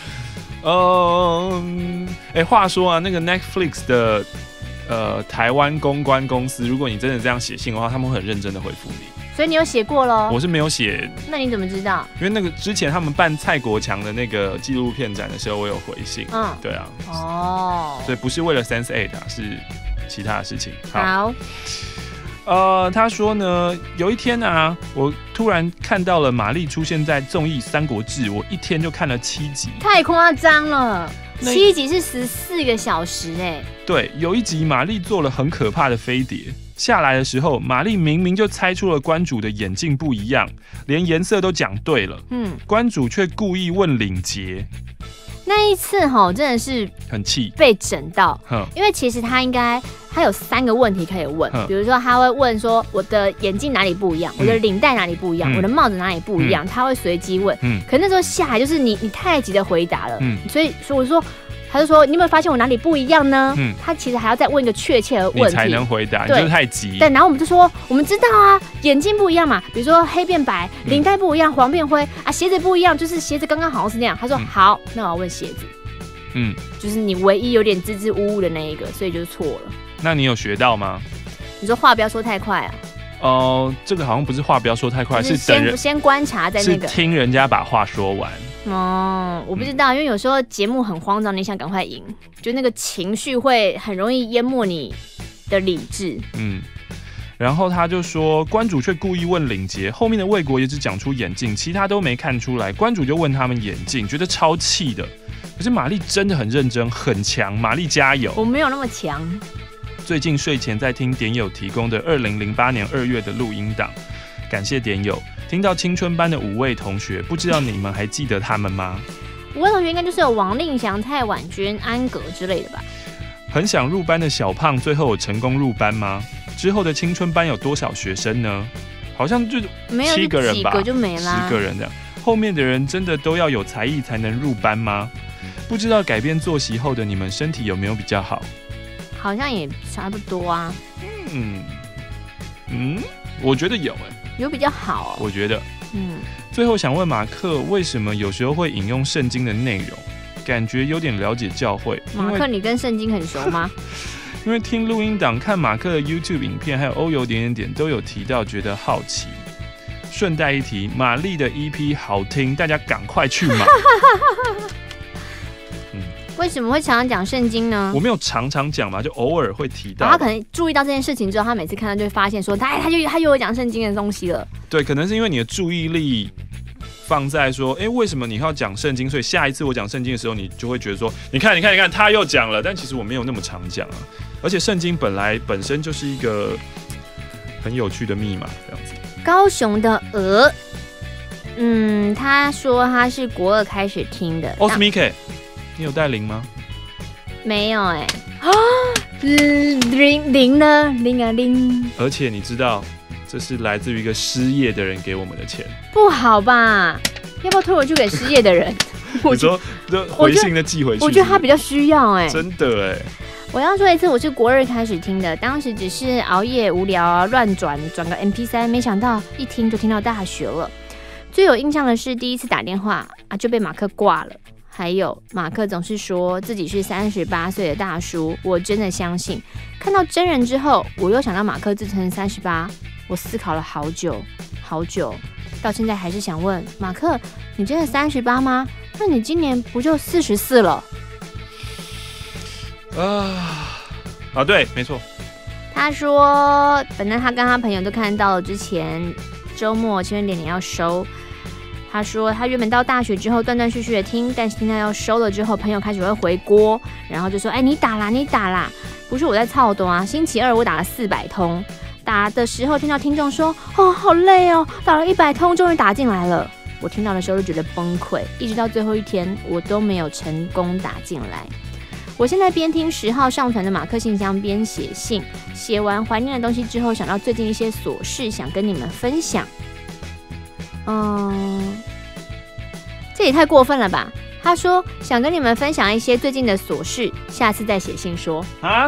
嗯，哎、欸，话说啊，那个 Netflix 的呃台湾公关公司，如果你真的这样写信的话，他们会很认真的回复你。 所以你有写过咯？ 我是没有写。 那你怎么知道？ 因为那个之前他们办蔡国强的那个纪录片展的时候，我有回信。嗯，对啊。哦。所以不是为了 Sense eight 啊，是其他的事情。好。好呃，他说呢，有一天啊，我突然看到了玛丽出现在综艺《三国志》，我一天就看了七集， 太夸张了，七集是十四个小时哎。 对，有一集玛丽做了很可怕的飞碟，下来的时候，玛丽明明就猜出了关主的眼镜不一样，连颜色都讲对了，嗯，关主却故意问领结。 那一次哈，真的是很气， 被整到，因为其实他应该他有三个问题可以问，比如说他会问说我的眼镜哪里不一样，我的领带哪里不一样，我的帽子哪里不一样，他会随机问。可那时候下来就是你你太急的回答了，所以所以我说。他就说：“你有没有发现我哪里不一样呢？”嗯，他其实还要再问一个确切的问题， 你才能回答，你就是太急。 对，然后我们就说：“我们知道啊，眼镜不一样嘛，比如说黑变白，领带不一样，黄变灰啊，鞋子不一样，就是鞋子刚刚好像是那样。”他说：“嗯、好，那我要问鞋子。”嗯，就是你唯一有点支支吾吾的那一个，所以就是错了。 那你有学到吗？ 你说话不要说太快啊。 哦、呃，这个好像不是话不要说太快，是先等人先观察再那个， 是听人家把话说完。 哦，我不知道，因为有时候节目很慌张，你想赶快赢，就那个情绪会很容易淹没你的理智。嗯， 然后他就说，关主却故意问领结，后面的魏国也只讲出眼镜，其他都没看出来。关主就问他们眼镜，觉得超气的。可是玛丽真的很认真，很强，玛丽加油！ 我没有那么强。 最近睡前在听点友提供的二零零八年二月的录音档，感谢点友。听到青春班的五位同学，不知道你们还记得他们吗？ 五位同学应该就是有王令祥、蔡婉娟、安格之类的吧。 很想入班的小胖，最后有成功入班吗？之后的青春班有多少学生呢？好像就七个人吧， 几个就没啦， 十个人这样。后面的人真的都要有才艺才能入班吗？不知道改变作息后的你们身体有没有比较好？ 好像也差不多啊。 嗯嗯，我觉得有哎、欸。 有比较好、哦， 我觉得。嗯，最后想问马克，为什么有时候会引用圣经的内容？感觉有点了解教会。 马克，你跟圣经很熟吗？ 因为听录音档、看马克的 YouTube 影片，还有欧游点点点都有提到，觉得好奇。顺带一提，玛丽的 E P 好听，大家赶快去买。 为什么会常常讲圣经呢？ 我没有常常讲嘛，就偶尔会提到。 他可能注意到这件事情之后，他每次看到就会发现说，他他就他又有讲圣经的东西了。 对，可能是因为你的注意力放在说，哎、欸，为什么你要讲圣经？所以下一次我讲圣经的时候，你就会觉得说，你看，你看，你看，他又讲了。但其实我没有那么常讲啊。而且圣经本来本身就是一个很有趣的密码，这样子。 高雄的鹅，嗯，他说他是国二开始听的。 o s m i k 你有带零吗？ 没有哎、欸。啊，零零呢？零啊零。 而且你知道，这是来自于一个失业的人给我们的钱， 不好吧？要不要推回去给失业的人？ 你说就回信的寄回去是不是？ 我觉得他比较需要哎、欸， 真的哎、欸。 我要说一次，我是国二开始听的，当时只是熬夜无聊啊，乱转转个 M P 三， 没想到一听就听到大学了。最有印象的是第一次打电话啊就被马克挂了，还有马克总是说自己是三十八岁的大叔，我真的相信。看到真人之后，我又想到马克自称三十八，我思考了好久好久，到现在还是想问马克，你真的三十八吗？那你今年不就四十四了？ 啊啊，对，没错。 他说，反正他跟他朋友都看到了之前周末情人节你要收。他说他原本到大学之后断断续续的听，但是听到要收了之后，朋友开始会回锅，然后就说：“哎，你打啦，你打啦！”不是我在操多啊，星期二我打了四百通，打的时候听到听众说：“哦，好累哦，打了一百通，终于打进来了。”我听到的时候就觉得崩溃，一直到最后一天我都没有成功打进来。我现在边听十号上传的马克信箱边写信，写完怀念的东西之后，想到最近一些琐事，想跟你们分享。嗯，这也太过分了吧？他说想跟你们分享一些最近的琐事，下次再写信说啊。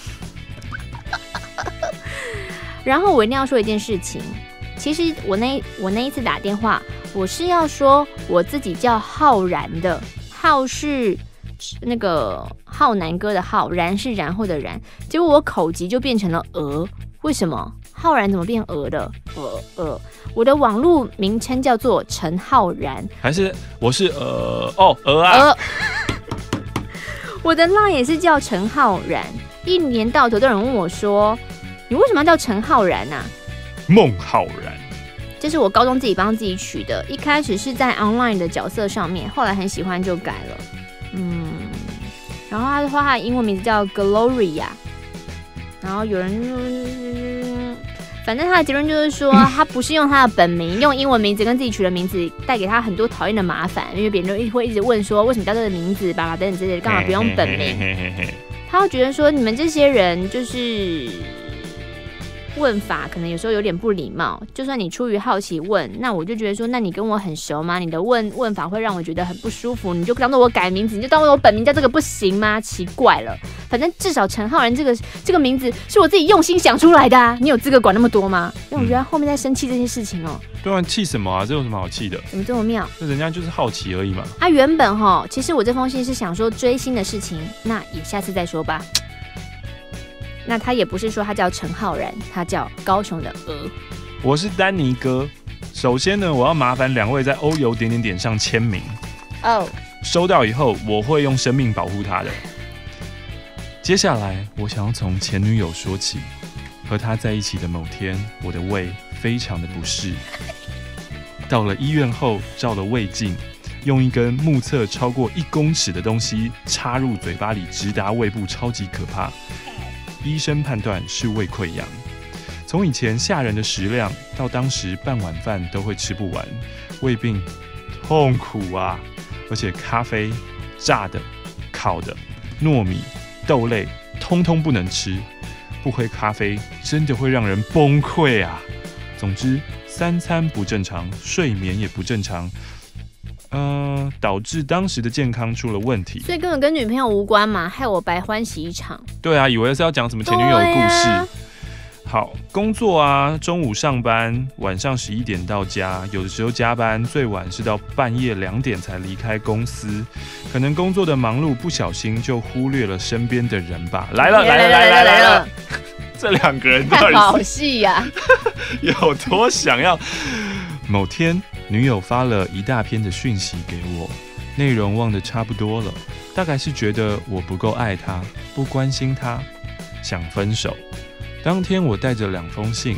然后我一定要说一件事情，其实我那我那一次打电话，我是要说我自己叫浩然的，浩是那个浩南哥的浩，然是然后的然，结果我口急就变成了鹅，为什么？浩然怎么变鹅的？鹅鹅，我的网络名称叫做陈浩然， 还是我是呃哦鹅啊？鹅我的 line 也是叫陈浩然，一年到头都有人问我说，你为什么要叫陈浩然啊？ 孟浩然， 这是我高中自己帮自己取的，一开始是在 online 的角色上面，后来很喜欢就改了。嗯，然后他说他的英文名字叫 Gloria， 然后有人，反正他的结论就是说，他不是用他的本名，用英文名字跟自己取的名字，带给他很多讨厌的麻烦，因为别人就会一直问说，为什么叫这个名字，爸爸等等之类的，干嘛不用本名？他会觉得说，你们这些人就是问法可能有时候有点不礼貌，就算你出于好奇问，那我就觉得说，那你跟我很熟吗？你的问问法会让我觉得很不舒服，你就当做我改名字，你就当做我本名叫这个不行吗？奇怪了，反正至少陈浩然这个这个名字是我自己用心想出来的啊，你有资格管那么多吗？因为我觉得后面在生气这些事情哦、喔。 对啊，气什么啊？这有什么好气的？ 怎么这么妙？ 那人家就是好奇而已嘛。 啊，原本哈，其实我这封信是想说追星的事情，那也下次再说吧。那他也不是说他叫陈浩然，他叫高雄的鹅。 我是丹尼哥。首先呢，我要麻烦两位在欧游点点点上签名。哦。Oh. 收到以后，我会用生命保护他的。接下来，我想要从前女友说起。和他在一起的某天，我的胃非常的不适。到了医院后，照了胃镜，用一根目测超过一公尺的东西插入嘴巴里，直达胃部，超级可怕。医生判断是胃溃疡。从以前吓人的食量，到当时半碗饭都会吃不完，胃病痛苦啊！而且咖啡、炸的、烤的、糯米、豆类，通通不能吃。不喝咖啡真的会让人崩溃啊！总之，三餐不正常，睡眠也不正常。呃，导致当时的健康出了问题， 所以根本跟女朋友无关嘛，害我白欢喜一场。 对啊，以为是要讲什么前女友的故事。啊、好，工作啊，中午上班，晚上十一点到家，有的时候加班，最晚是到半夜两点才离开公司。可能工作的忙碌，不小心就忽略了身边的人吧。来了，来了，来了，来了！这两个人到底是好戏呀、啊， 有多想要？某天，女友发了一大篇的讯息给我，内容忘得差不多了，大概是觉得我不够爱她，不关心她，想分手。当天我带着两封信，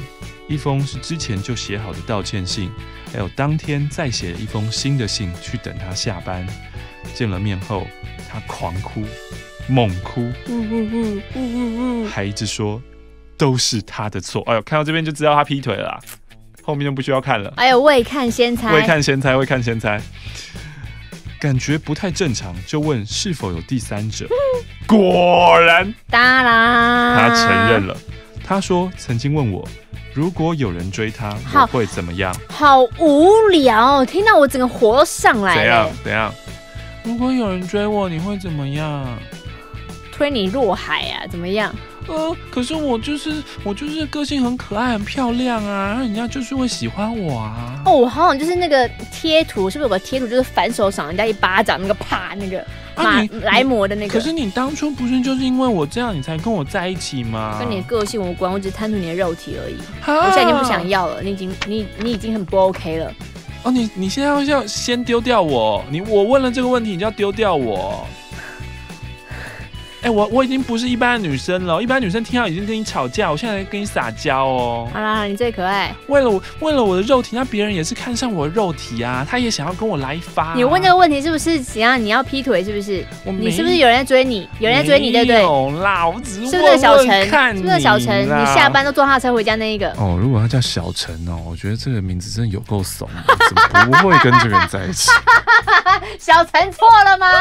一封是之前就写好的道歉信，还有当天再写了一封新的信去等他下班。见了面后，他狂哭，猛哭，还一直说都是他的错。哎呦，看到这边就知道他劈腿了啦，后面就不需要看了。 哎呦，未看先猜， 未看先猜，未看先猜。感觉不太正常，就问是否有第三者。果然， 当然， 他承认了。他说曾经问我，如果有人追他，我会怎么样？ 好无聊，听到我整个火都上来了。 怎样？怎样？如果有人追我，你会怎么样？ 推你落海啊？怎么样？ 呃，可是我就是我就是个性很可爱、很漂亮啊，人家就是会喜欢我啊。 哦，我好像就是那个贴图，是不是有个贴图就是反手赏人家一巴掌，那个啪那个马、啊、来魔的那个？ 可是你当初不是就是因为我这样，你才跟我在一起吗？ 跟你的个性无关，我只是贪图你的肉体而已。我现在已经不想要了，你已经你你已经很不 OK 了。 哦，你你现在要先丢掉我，你我问了这个问题，你就要丢掉我。哎、欸，我我已经不是一般的女生了，一般女生听到已经跟你吵架，我现在跟你撒娇哦。 好啦，你最可爱。 为了我，为了我的肉体，那别人也是看上我的肉体啊，他也想要跟我来一发、啊。 你问这个问题是不是想要你要劈腿？是不是？你是不是有人在追你？有人在追你，对不对？ 没有啦，我只是问问是不是小陈？ 看是不是小陈？你下班都坐他的车回家那一个？ 哦，如果他叫小陈哦，我觉得这个名字真的有够怂的，怎么不会跟这个人在一起？ 小陈错了吗？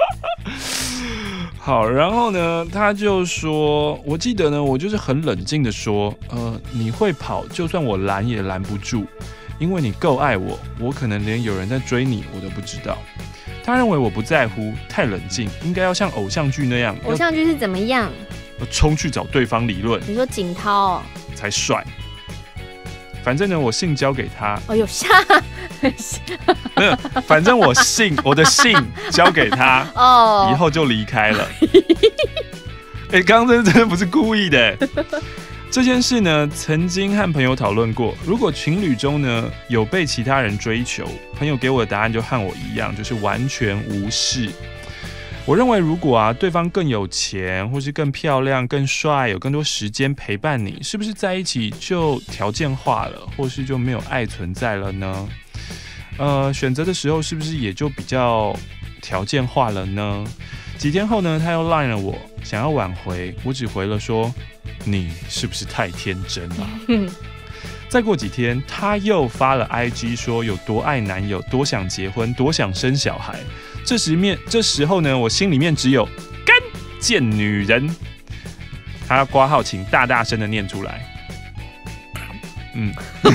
好，然后呢，他就说，我记得呢，我就是很冷静的说，呃，你会跑，就算我拦也拦不住，因为你够爱我，我可能连有人在追你我都不知道。他认为我不在乎，太冷静，应该要像偶像剧那样， 偶像剧是怎么样？ 要冲去找对方理论。 你说景涛哦， 才帅。反正呢，我信交给他。 哦，有下， 没有，反正我信我的信交给他，哦，以后就离开了。哎、欸，刚刚真的真的不是故意的。这件事呢，曾经和朋友讨论过，如果情侣中呢有被其他人追求，朋友给我的答案就和我一样，就是完全无视。我认为，如果啊对方更有钱，或是更漂亮、更帅，有更多时间陪伴你，是不是在一起就条件化了，或是就没有爱存在了呢？呃，选择的时候是不是也就比较条件化了呢？几天后呢，他又 line 了我，想要挽回，我只回了说：“你是不是太天真了？”再过几天，他又发了 I G 说有多爱男友，多想结婚，多想生小孩。这时面这时候呢，我心里面只有干贱女人。他要挂号，请大大声的念出来。嗯，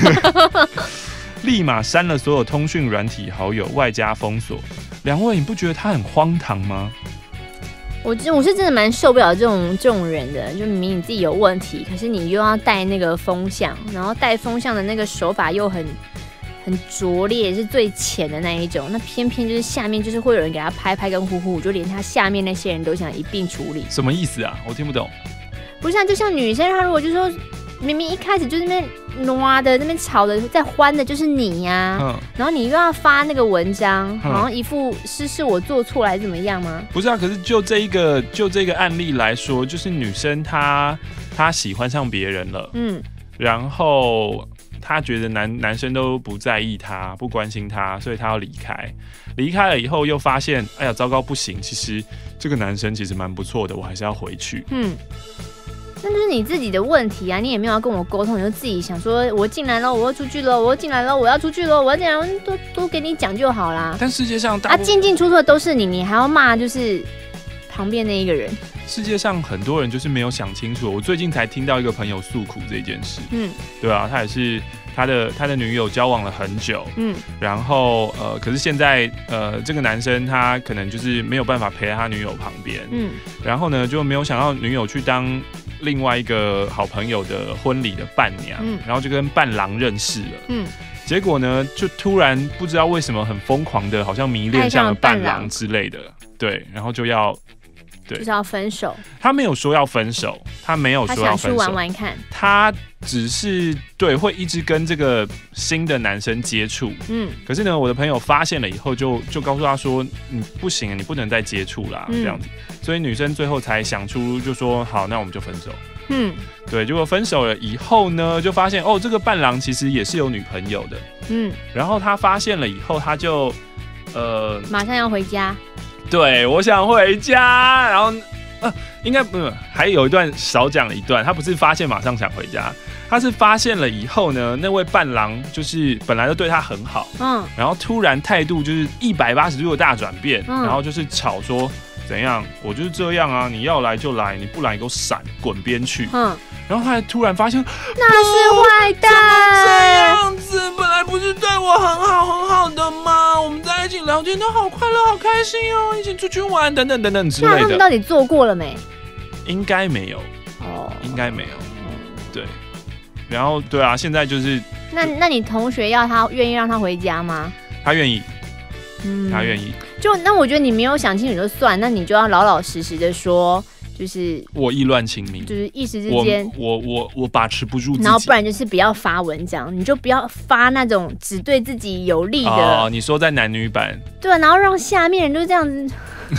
立马删了所有通讯软体好友，外加封锁。两位，你不觉得他很荒唐吗？ 我我是真的蛮受不了这种这种人的，就明明你自己有问题，可是你又要带那个风向，然后带风向的那个手法又很很拙劣，是最浅的那一种。那偏偏就是下面就是会有人给他拍拍跟呼呼，就连他下面那些人都想一并处理。 什么意思啊？我听不懂。 不是像就像女生，她如果就说明明一开始就是那边挪的那边吵的在欢的就是你呀、啊嗯，然后你又要发那个文章，嗯、好像一副是是我做错来怎么样吗？ 不是啊，可是就这一个就这个案例来说，就是女生她她喜欢上别人了，嗯，然后她觉得男男生都不在意她，不关心她，所以她要离开。离开了以后又发现，哎呀，糟糕，不行，其实这个男生其实蛮不错的，我还是要回去。嗯。 那就是你自己的问题啊！你也没有要跟我沟通，你就自己想说，我进来了，我要出去了，我要进来了，我要出去了，我要进来了，都都给你讲就好啦。 但世界上大啊，进进出出的都是你，你还要骂就是旁边那一个人。 世界上很多人就是没有想清楚。我最近才听到一个朋友诉苦这件事，嗯，对啊，他也是他的他的女友交往了很久，嗯，然后呃，可是现在呃，这个男生他可能就是没有办法陪在他女友旁边，嗯，然后呢就没有想到女友去当另外一个好朋友的婚礼的伴娘，嗯，然后就跟伴郎认识了，嗯，结果呢就突然不知道为什么很疯狂的，好像迷恋上了伴郎之类的，对，然后就要对， 就是要分手。 他没有说要分手，他没有说要分手， 他想去玩玩看， 他只是对会一直跟这个新的男生接触，嗯，可是呢，我的朋友发现了以后就，就就告诉他说，你不行，你不能再接触啦，嗯，这样子，所以女生最后才想出，就说好，那我们就分手。 嗯，对，结果分手了以后呢，就发现哦，这个伴郎其实也是有女朋友的。嗯，然后他发现了以后，他就呃， 马上要回家。 对，我想回家，然后呃，应该不、呃，还有一段少讲了一段，他不是发现马上想回家。他是发现了以后呢，那位伴郎就是本来就对他很好，嗯，然后突然态度就是一百八十度的大转变，嗯，然后就是吵说怎样，我就是这样啊，你要来就来，你不来你给我闪，滚边去，嗯，然后他还突然发现那是坏蛋， 这样子本来不是对我很好很好的吗？我们在一起聊天都好快乐好开心哦，一起出去玩等等等等之类的。 那他们到底做过了没？ 应该没有，哦，应该没有，对。然后对啊，现在就是那那你同学要他愿意让他回家吗？ 他愿意，嗯，他愿意。 就那我觉得你没有想清楚就算，那你就要老老实实的说，就是我意乱情迷， 就是一时之间我我我我把持不住自己， 然后不然就是不要发文章，你就不要发那种只对自己有利的。哦， 你说在男女版， 对，然后让下面人就这样子。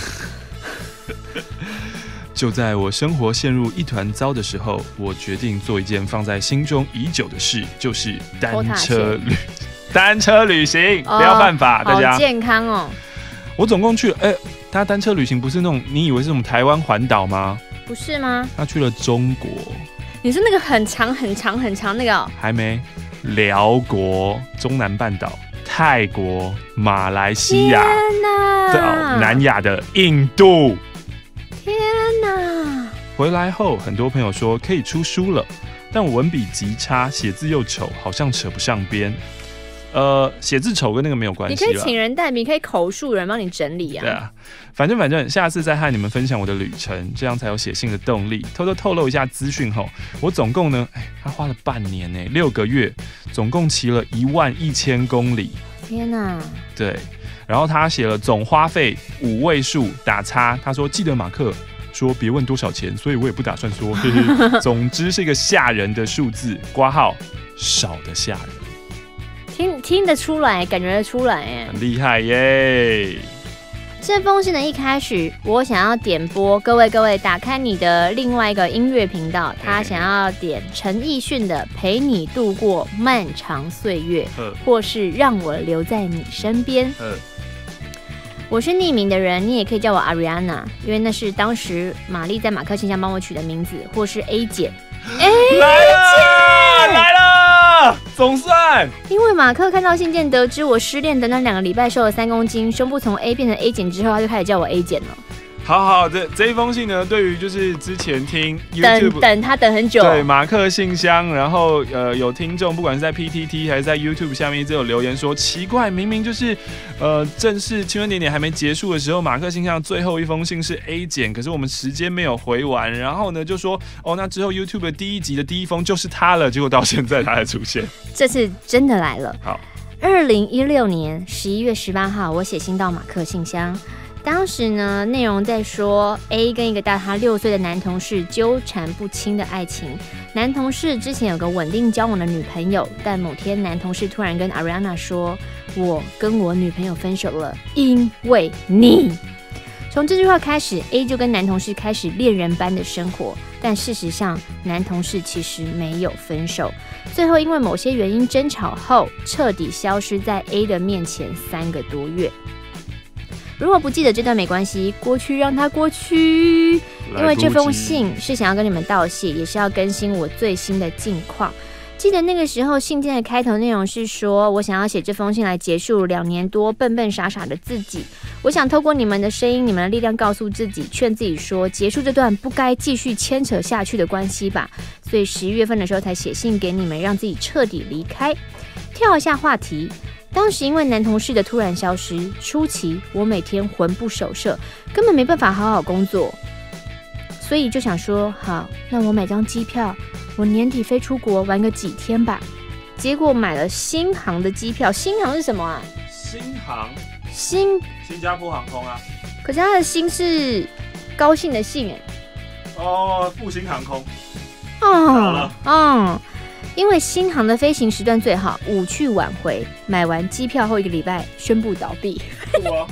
就在我生活陷入一团糟的时候，我决定做一件放在心中已久的事，就是单车旅单车旅行，不要犯法，大家好健康哦。 我总共去了，哎、欸，他单车旅行不是那种你以为是什么台湾环岛吗？ 不是吗？ 他去了中国。 你是那个很长很长很长那个、哦？ 还没，辽国、中南半岛、泰国、马来西亚到南亚的印度。 天哪！ 回来后，很多朋友说可以出书了，但我文笔极差，写字又丑，好像扯不上边。呃，写字丑跟那个没有关系。 你可以请人代笔，可以口述人帮你整理啊。 对啊，反正反正，下次再和你们分享我的旅程，这样才有写信的动力。偷偷透露一下资讯后，我总共呢，哎，他花了半年呢，六个月，总共骑了一万一千公里。 天哪！ 对。然后他写了总花费五位数打叉，他说记得马克说别问多少钱，所以我也不打算说。嘿嘿，总之是一个吓人的数字，括号少的吓人， 听听得出来，感觉得出来，哎， 很厉害耶。 这封信的一开始，我想要点播各位各位打开你的另外一个音乐频道，他想要点陈奕迅的《陪你度过漫长岁月》，或是让我留在你身边。我是匿名的人，你也可以叫我 Ariana， 因为那是当时玛丽在马克信箱帮我取的名字，或是 A 姐。A 姐来了，来了，总算。 因为马克看到信件，得知我失恋短短两个礼拜瘦了三公斤，胸部从 A 变成 A 减之后，他就开始叫我 A 减了。 好好，这这一封信呢，对于就是之前听 YouTube 等等他等很久， 对马克信箱，然后呃有听众不管是在 P T T 还是在 YouTube 下面一直有留言说，奇怪，明明就是呃正式青春点点还没结束的时候，马克信箱最后一封信是 A 减，可是我们时间没有回完，然后呢就说哦那之后 YouTube 的第一集的第一封就是他了，结果到现在他才出现， 这次真的来了。 好， 二零一六年十一月十八号，我写信到马克信箱。当时呢，内容在说 A 跟一个大他六岁的男同事纠缠不清的爱情。男同事之前有个稳定交往的女朋友，但某天男同事突然跟 Ariana 说：“我跟我女朋友分手了，因为你。”从这句话开始 ，A 就跟男同事开始恋人般的生活。但事实上，男同事其实没有分手，最后因为某些原因争吵后，彻底消失在 A 的面前三个多月。如果不记得这段没关系，过去让它过去。因为这封信是想要跟你们道谢，也是要更新我最新的近况。记得那个时候信件的开头内容是说，我想要写这封信来结束两年多笨笨傻傻的自己。我想透过你们的声音，你们的力量，告诉自己，劝自己说，结束这段不该继续牵扯下去的关系吧。所以十一月份的时候才写信给你们，让自己彻底离开。跳一下话题。当时因为男同事的突然消失，初期我每天魂不守舍，根本没办法好好工作，所以就想说，好，那我买张机票，我年底飞出国玩个几天吧。结果买了新航的机票，新航是什么啊？ 新航， 新新加坡航空啊。 可是它的新是高兴的兴哎。 哦，复兴航空。 哦，好了，嗯。因为新航的飞行时段最好，午去晚回，买完机票后一个礼拜宣布倒闭。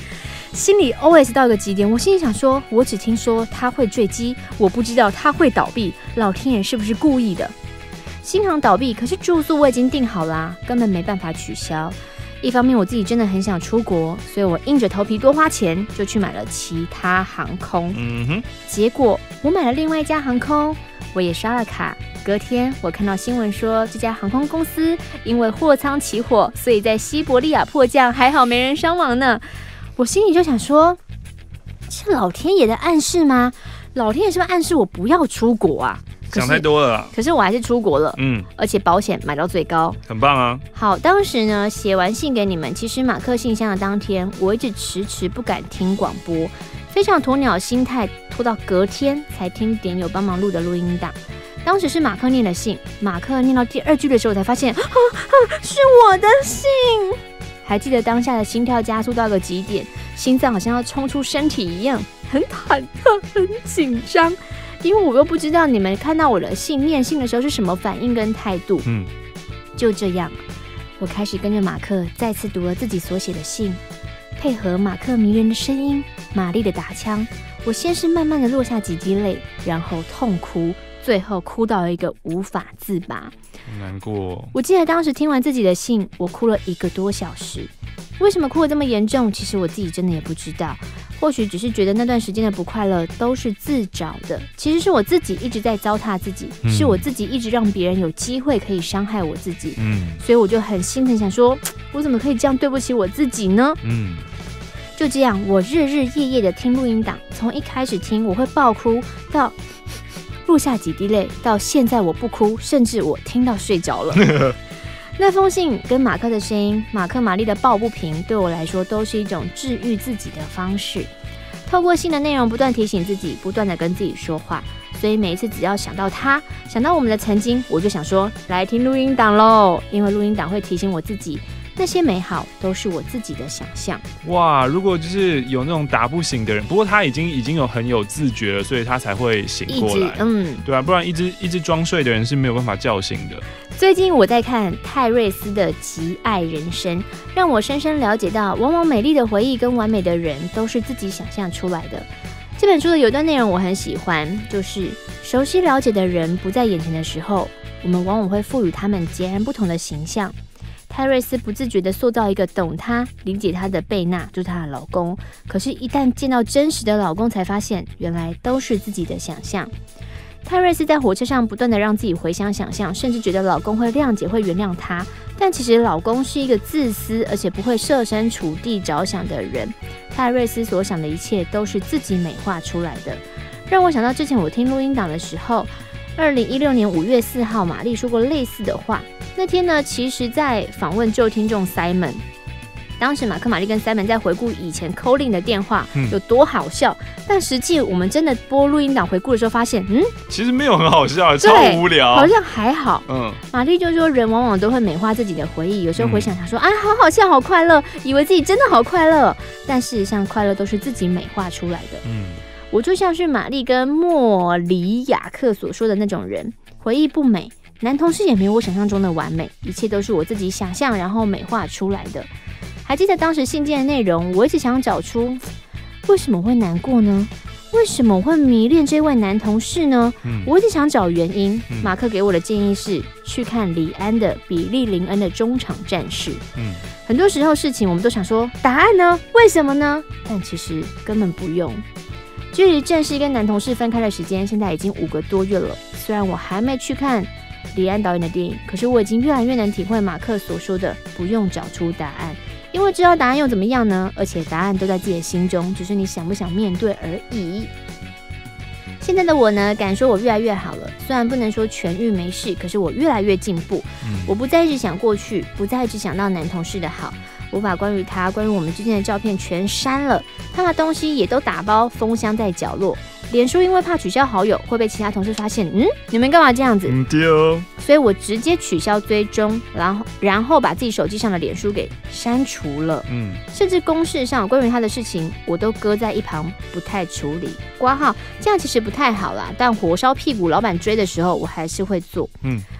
心里 O S 到一个极点。我心里想说，我只听说他会坠机，我不知道他会倒闭，老天爷是不是故意的？新航倒闭，可是住宿我已经订好啦，根本没办法取消。一方面我自己真的很想出国，所以我硬着头皮多花钱，就去买了其他航空。嗯哼，结果我买了另外一家航空，我也刷了卡。隔天我看到新闻说，这家航空公司因为货舱起火，所以在西伯利亚迫降，还好没人伤亡呢。我心里就想说，是老天爷的暗示吗？老天爷是不是暗示我不要出国啊？ 想太多了啦。 可是我还是出国了，嗯，而且保险买到最高， 很棒啊。 好，当时呢写完信给你们，其实马克信箱的当天，我一直迟迟不敢听广播，非常鸵鸟心态，拖到隔天才听点友帮忙录的录音档。当时是马克念的信，马克念到第二句的时候，我才发现，啊啊，是我的信。还记得当下的心跳加速到个极点，心脏好像要冲出身体一样，很忐忑，很紧张。因为我又不知道你们看到我的信念信的时候是什么反应跟态度。嗯，就这样，我开始跟着马克再次读了自己所写的信，配合马克迷人的声音、玛丽的打腔，我先是慢慢的落下几滴泪，然后痛哭，最后哭到了一个无法自拔。 难过。 我记得当时听完自己的信，我哭了一个多小时。为什么哭得这么严重？其实我自己真的也不知道。或许只是觉得那段时间的不快乐都是自找的，其实是我自己一直在糟蹋自己，嗯、是我自己一直让别人有机会可以伤害我自己。嗯，所以我就很心疼，想说，我怎么可以这样对不起我自己呢？嗯，就这样，我日日夜夜的听录音档，从一开始听我会爆哭，到落下几滴泪，到现在我不哭，甚至我听到睡着了。那封信跟马克的声音，马克玛丽的抱不平，对我来说都是一种治愈自己的方式。透过信的内容不断提醒自己，不断的跟自己说话，所以每一次只要想到他，想到我们的曾经，我就想说来听录音档咯，因为录音档会提醒我自己，那些美好都是我自己的想象。 哇，如果就是有那种打不醒的人，不过他已经已经有很有自觉了，所以他才会醒过来。嗯，对啊，不然一直一直装睡的人是没有办法叫醒的。 最近我在看泰瑞斯的《极爱人生》，让我深深了解到，往往美丽的回忆跟完美的人都是自己想象出来的。这本书的有段内容我很喜欢，就是熟悉了解的人不在眼前的时候，我们往往会赋予他们截然不同的形象。泰瑞斯不自觉地塑造一个懂她、理解她的贝娜，就是她的老公。可是，一旦见到真实的老公，才发现原来都是自己的想象。泰瑞斯在火车上不断地让自己回想想象，甚至觉得老公会谅解、会原谅她。但其实老公是一个自私而且不会设身处地着想的人。泰瑞斯所想的一切都是自己美化出来的，让我想到之前我听录音档的时候，二零一六年五月四号，玛丽说过类似的话。那天呢，其实在访问旧听众 Simon， 当时马克、玛丽跟 Simon 在回顾以前 calling 的电话、嗯、有多好笑，但实际我们真的播录音档回顾的时候，发现，嗯， 其实没有很好笑，超无聊， 好像还好。嗯，玛丽就说，人往往都会美化自己的回忆，有时候回想想说，嗯、啊，好好笑，好快乐，以为自己真的好快乐，但事实上，快乐都是自己美化出来的。嗯，我就像是玛丽跟莫里亚克所说的那种人，回忆不美。男同事也没有我想象中的完美，一切都是我自己想象然后美化出来的。还记得当时信件的内容，我一直想找出为什么会难过呢？为什么我会迷恋这位男同事呢？嗯、我一直想找原因。嗯、马克给我的建议是去看李安的《比利林恩的中场战士》。嗯，很多时候事情我们都想说答案呢？为什么呢？但其实根本不用。距离正式跟男同事分开的时间现在已经五个多月了，虽然我还没去看李安导演的电影，可是我已经越来越能体会马克所说的不用找出答案，因为知道答案又怎么样呢？而且答案都在自己的心中，只是你想不想面对而已。现在的我呢，敢说我越来越好了，虽然不能说痊愈没事，可是我越来越进步。嗯、我不再一直想过去，不再一直想到男同事的好，我把关于他、关于我们之间的照片全删了，他的东西也都打包封箱在角落。脸书因为怕取消好友会被其他同事发现，嗯，你们干嘛这样子？嗯，对哦。所以我直接取消追踪，然后然后把自己手机上的脸书给删除了。嗯，甚至公事上关于他的事情，我都搁在一旁不太处理。挂号这样其实不太好啦，但火烧屁股老板追的时候，我还是会做。嗯，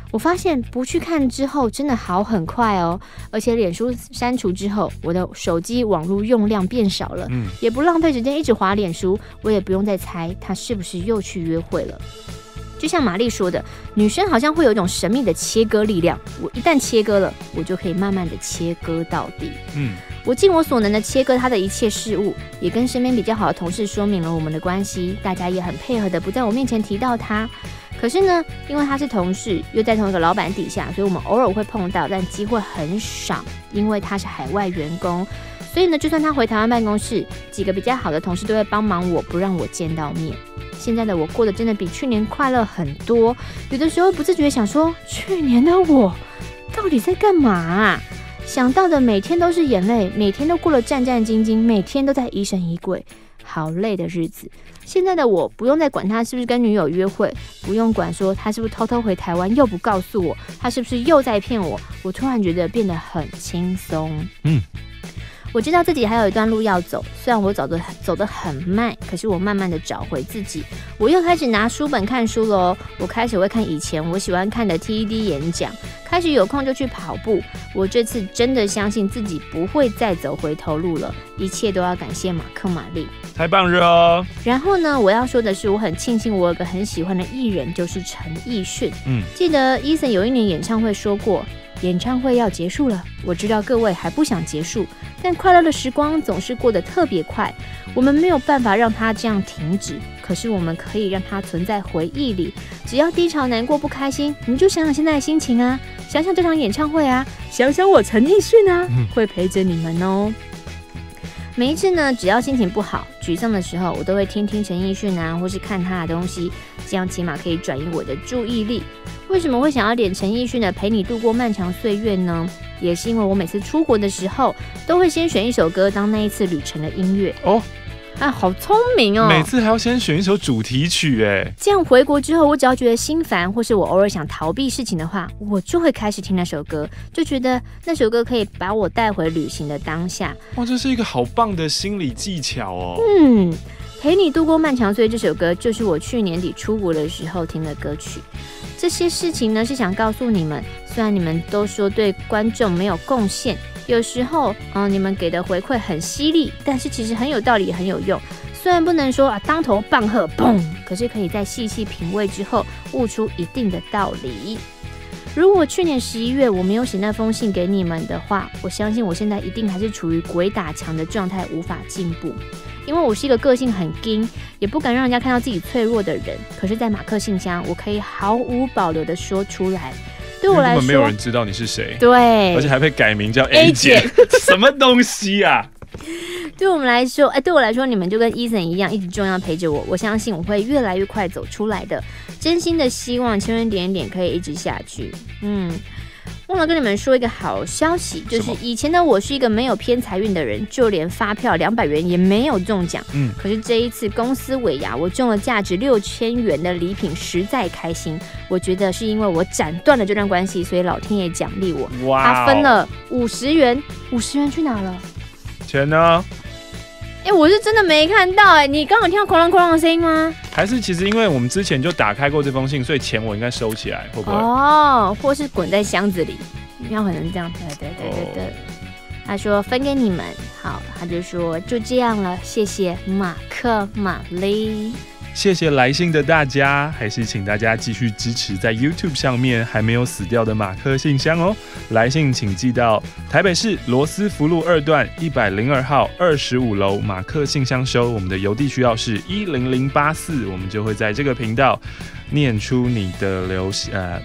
我发现不去看之后真的好很快哦，而且脸书删除之后，我的手机网络用量变少了，嗯，也不浪费时间一直滑脸书，我也不用再猜他是不是又去约会了。就像玛丽说的，女生好像会有一种神秘的切割力量，我一旦切割了，我就可以慢慢的切割到底。嗯，我尽我所能的切割她的一切事物，也跟身边比较好的同事说明了我们的关系，大家也很配合的不在我面前提到她。可是呢，因为他是同事，又在同一个老板底下，所以我们偶尔会碰到，但机会很少。因为他是海外员工，所以呢，就算他回台湾办公室，几个比较好的同事都会帮忙我，不让我见到面。现在的我过得真的比去年快乐很多，有的时候不自觉想说，去年的我到底在干嘛啊？想到的每天都是眼泪，每天都过了战战兢兢，每天都在疑神疑鬼，好累的日子。现在的我不用再管他是不是跟女友约会，不用管说他是不是偷偷回台湾又不告诉我，他是不是又在骗我，我突然觉得变得很轻松。嗯，我知道自己还有一段路要走，虽然我走得走得很慢，可是我慢慢的找回自己。我又开始拿书本看书了哦，我开始会看以前我喜欢看的 T E D 演讲，开始有空就去跑步。我这次真的相信自己不会再走回头路了，一切都要感谢马克玛丽。 太棒了哦！ 然后呢，我要说的是，我很庆幸我有个很喜欢的艺人，就是陈奕迅。嗯，记得 Eason 有一年演唱会说过，演唱会要结束了，我知道各位还不想结束，但快乐的时光总是过得特别快，我们没有办法让它这样停止，可是我们可以让它存在回忆里。只要低潮、难过、不开心，你们就想想现在的心情啊，想想这场演唱会啊，想想我陈奕迅啊，会陪着你们哦。每一次呢，只要心情不好、沮丧的时候，我都会听听陈奕迅啊，或是看他的东西，这样起码可以转移我的注意力。为什么会想要点陈奕迅的《陪你度过漫长岁月》呢？也是因为我每次出国的时候，都会先选一首歌当那一次旅程的音乐哦。啊，好聪明哦！ 每次还要先选一首主题曲哎， 这样回国之后，我只要觉得心烦，或是我偶尔想逃避事情的话，我就会开始听那首歌，就觉得那首歌可以把我带回旅行的当下。 哇，这是一个好棒的心理技巧哦。 嗯，陪你度过漫长岁月这首歌，就是我去年底出国的时候听的歌曲。这些事情呢，是想告诉你们，虽然你们都说对观众没有贡献，有时候，嗯，你们给的回馈很犀利，但是其实很有道理，很有用。虽然不能说啊当头棒喝砰，可是可以在细细品味之后，悟出一定的道理。如果去年十一月我没有写那封信给你们的话，我相信我现在一定还是处于鬼打墙的状态，无法进步。因为我是一个个性很硬，也不敢让人家看到自己脆弱的人。可是，在马克信箱，我可以毫无保留的说出来。对我来说， 根本没有人知道你是谁。 对， 而且还被改名叫 A 姐，什么东西啊？ 对我们来说，哎，对我来说，你们就跟 Eason 一样，一直重要陪着我。我相信我会越来越快走出来的，真心的希望千人点点可以一直下去。嗯。忘了跟你们说一个好消息，就是以前的我是一个没有偏财运的人，就连发票两百元也没有中奖。嗯，可是这一次公司尾牙，我中了价值六千元的礼品，实在开心。我觉得是因为我斩断了这段关系，所以老天爷奖励我，哇、哦，他分了五十元，五十元去哪了？ 钱呢？ 哎、欸，我是真的没看到哎、欸，你刚好听到哐啷哐啷的声音吗？ 还是其实因为我们之前就打开过这封信，所以钱我应该收起来，会不会？ 哦，或是滚在箱子里，有可能这样。对对对对对。哦、他说分给你们，好，他就说就这样了，谢谢马克玛丽。 谢谢来信的大家，还是请大家继续支持在 YouTube 上面还没有死掉的马克信箱哦。来信请寄到台北市罗斯福路二段一百零二号二十五楼马克信箱收。我们的邮递区号是一零零八四，我们就会在这个频道念出你的留呃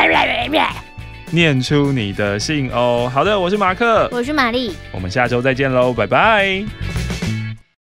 念出你的信哦。好的，我是马克， 我是玛丽， 我们下周再见喽，拜拜。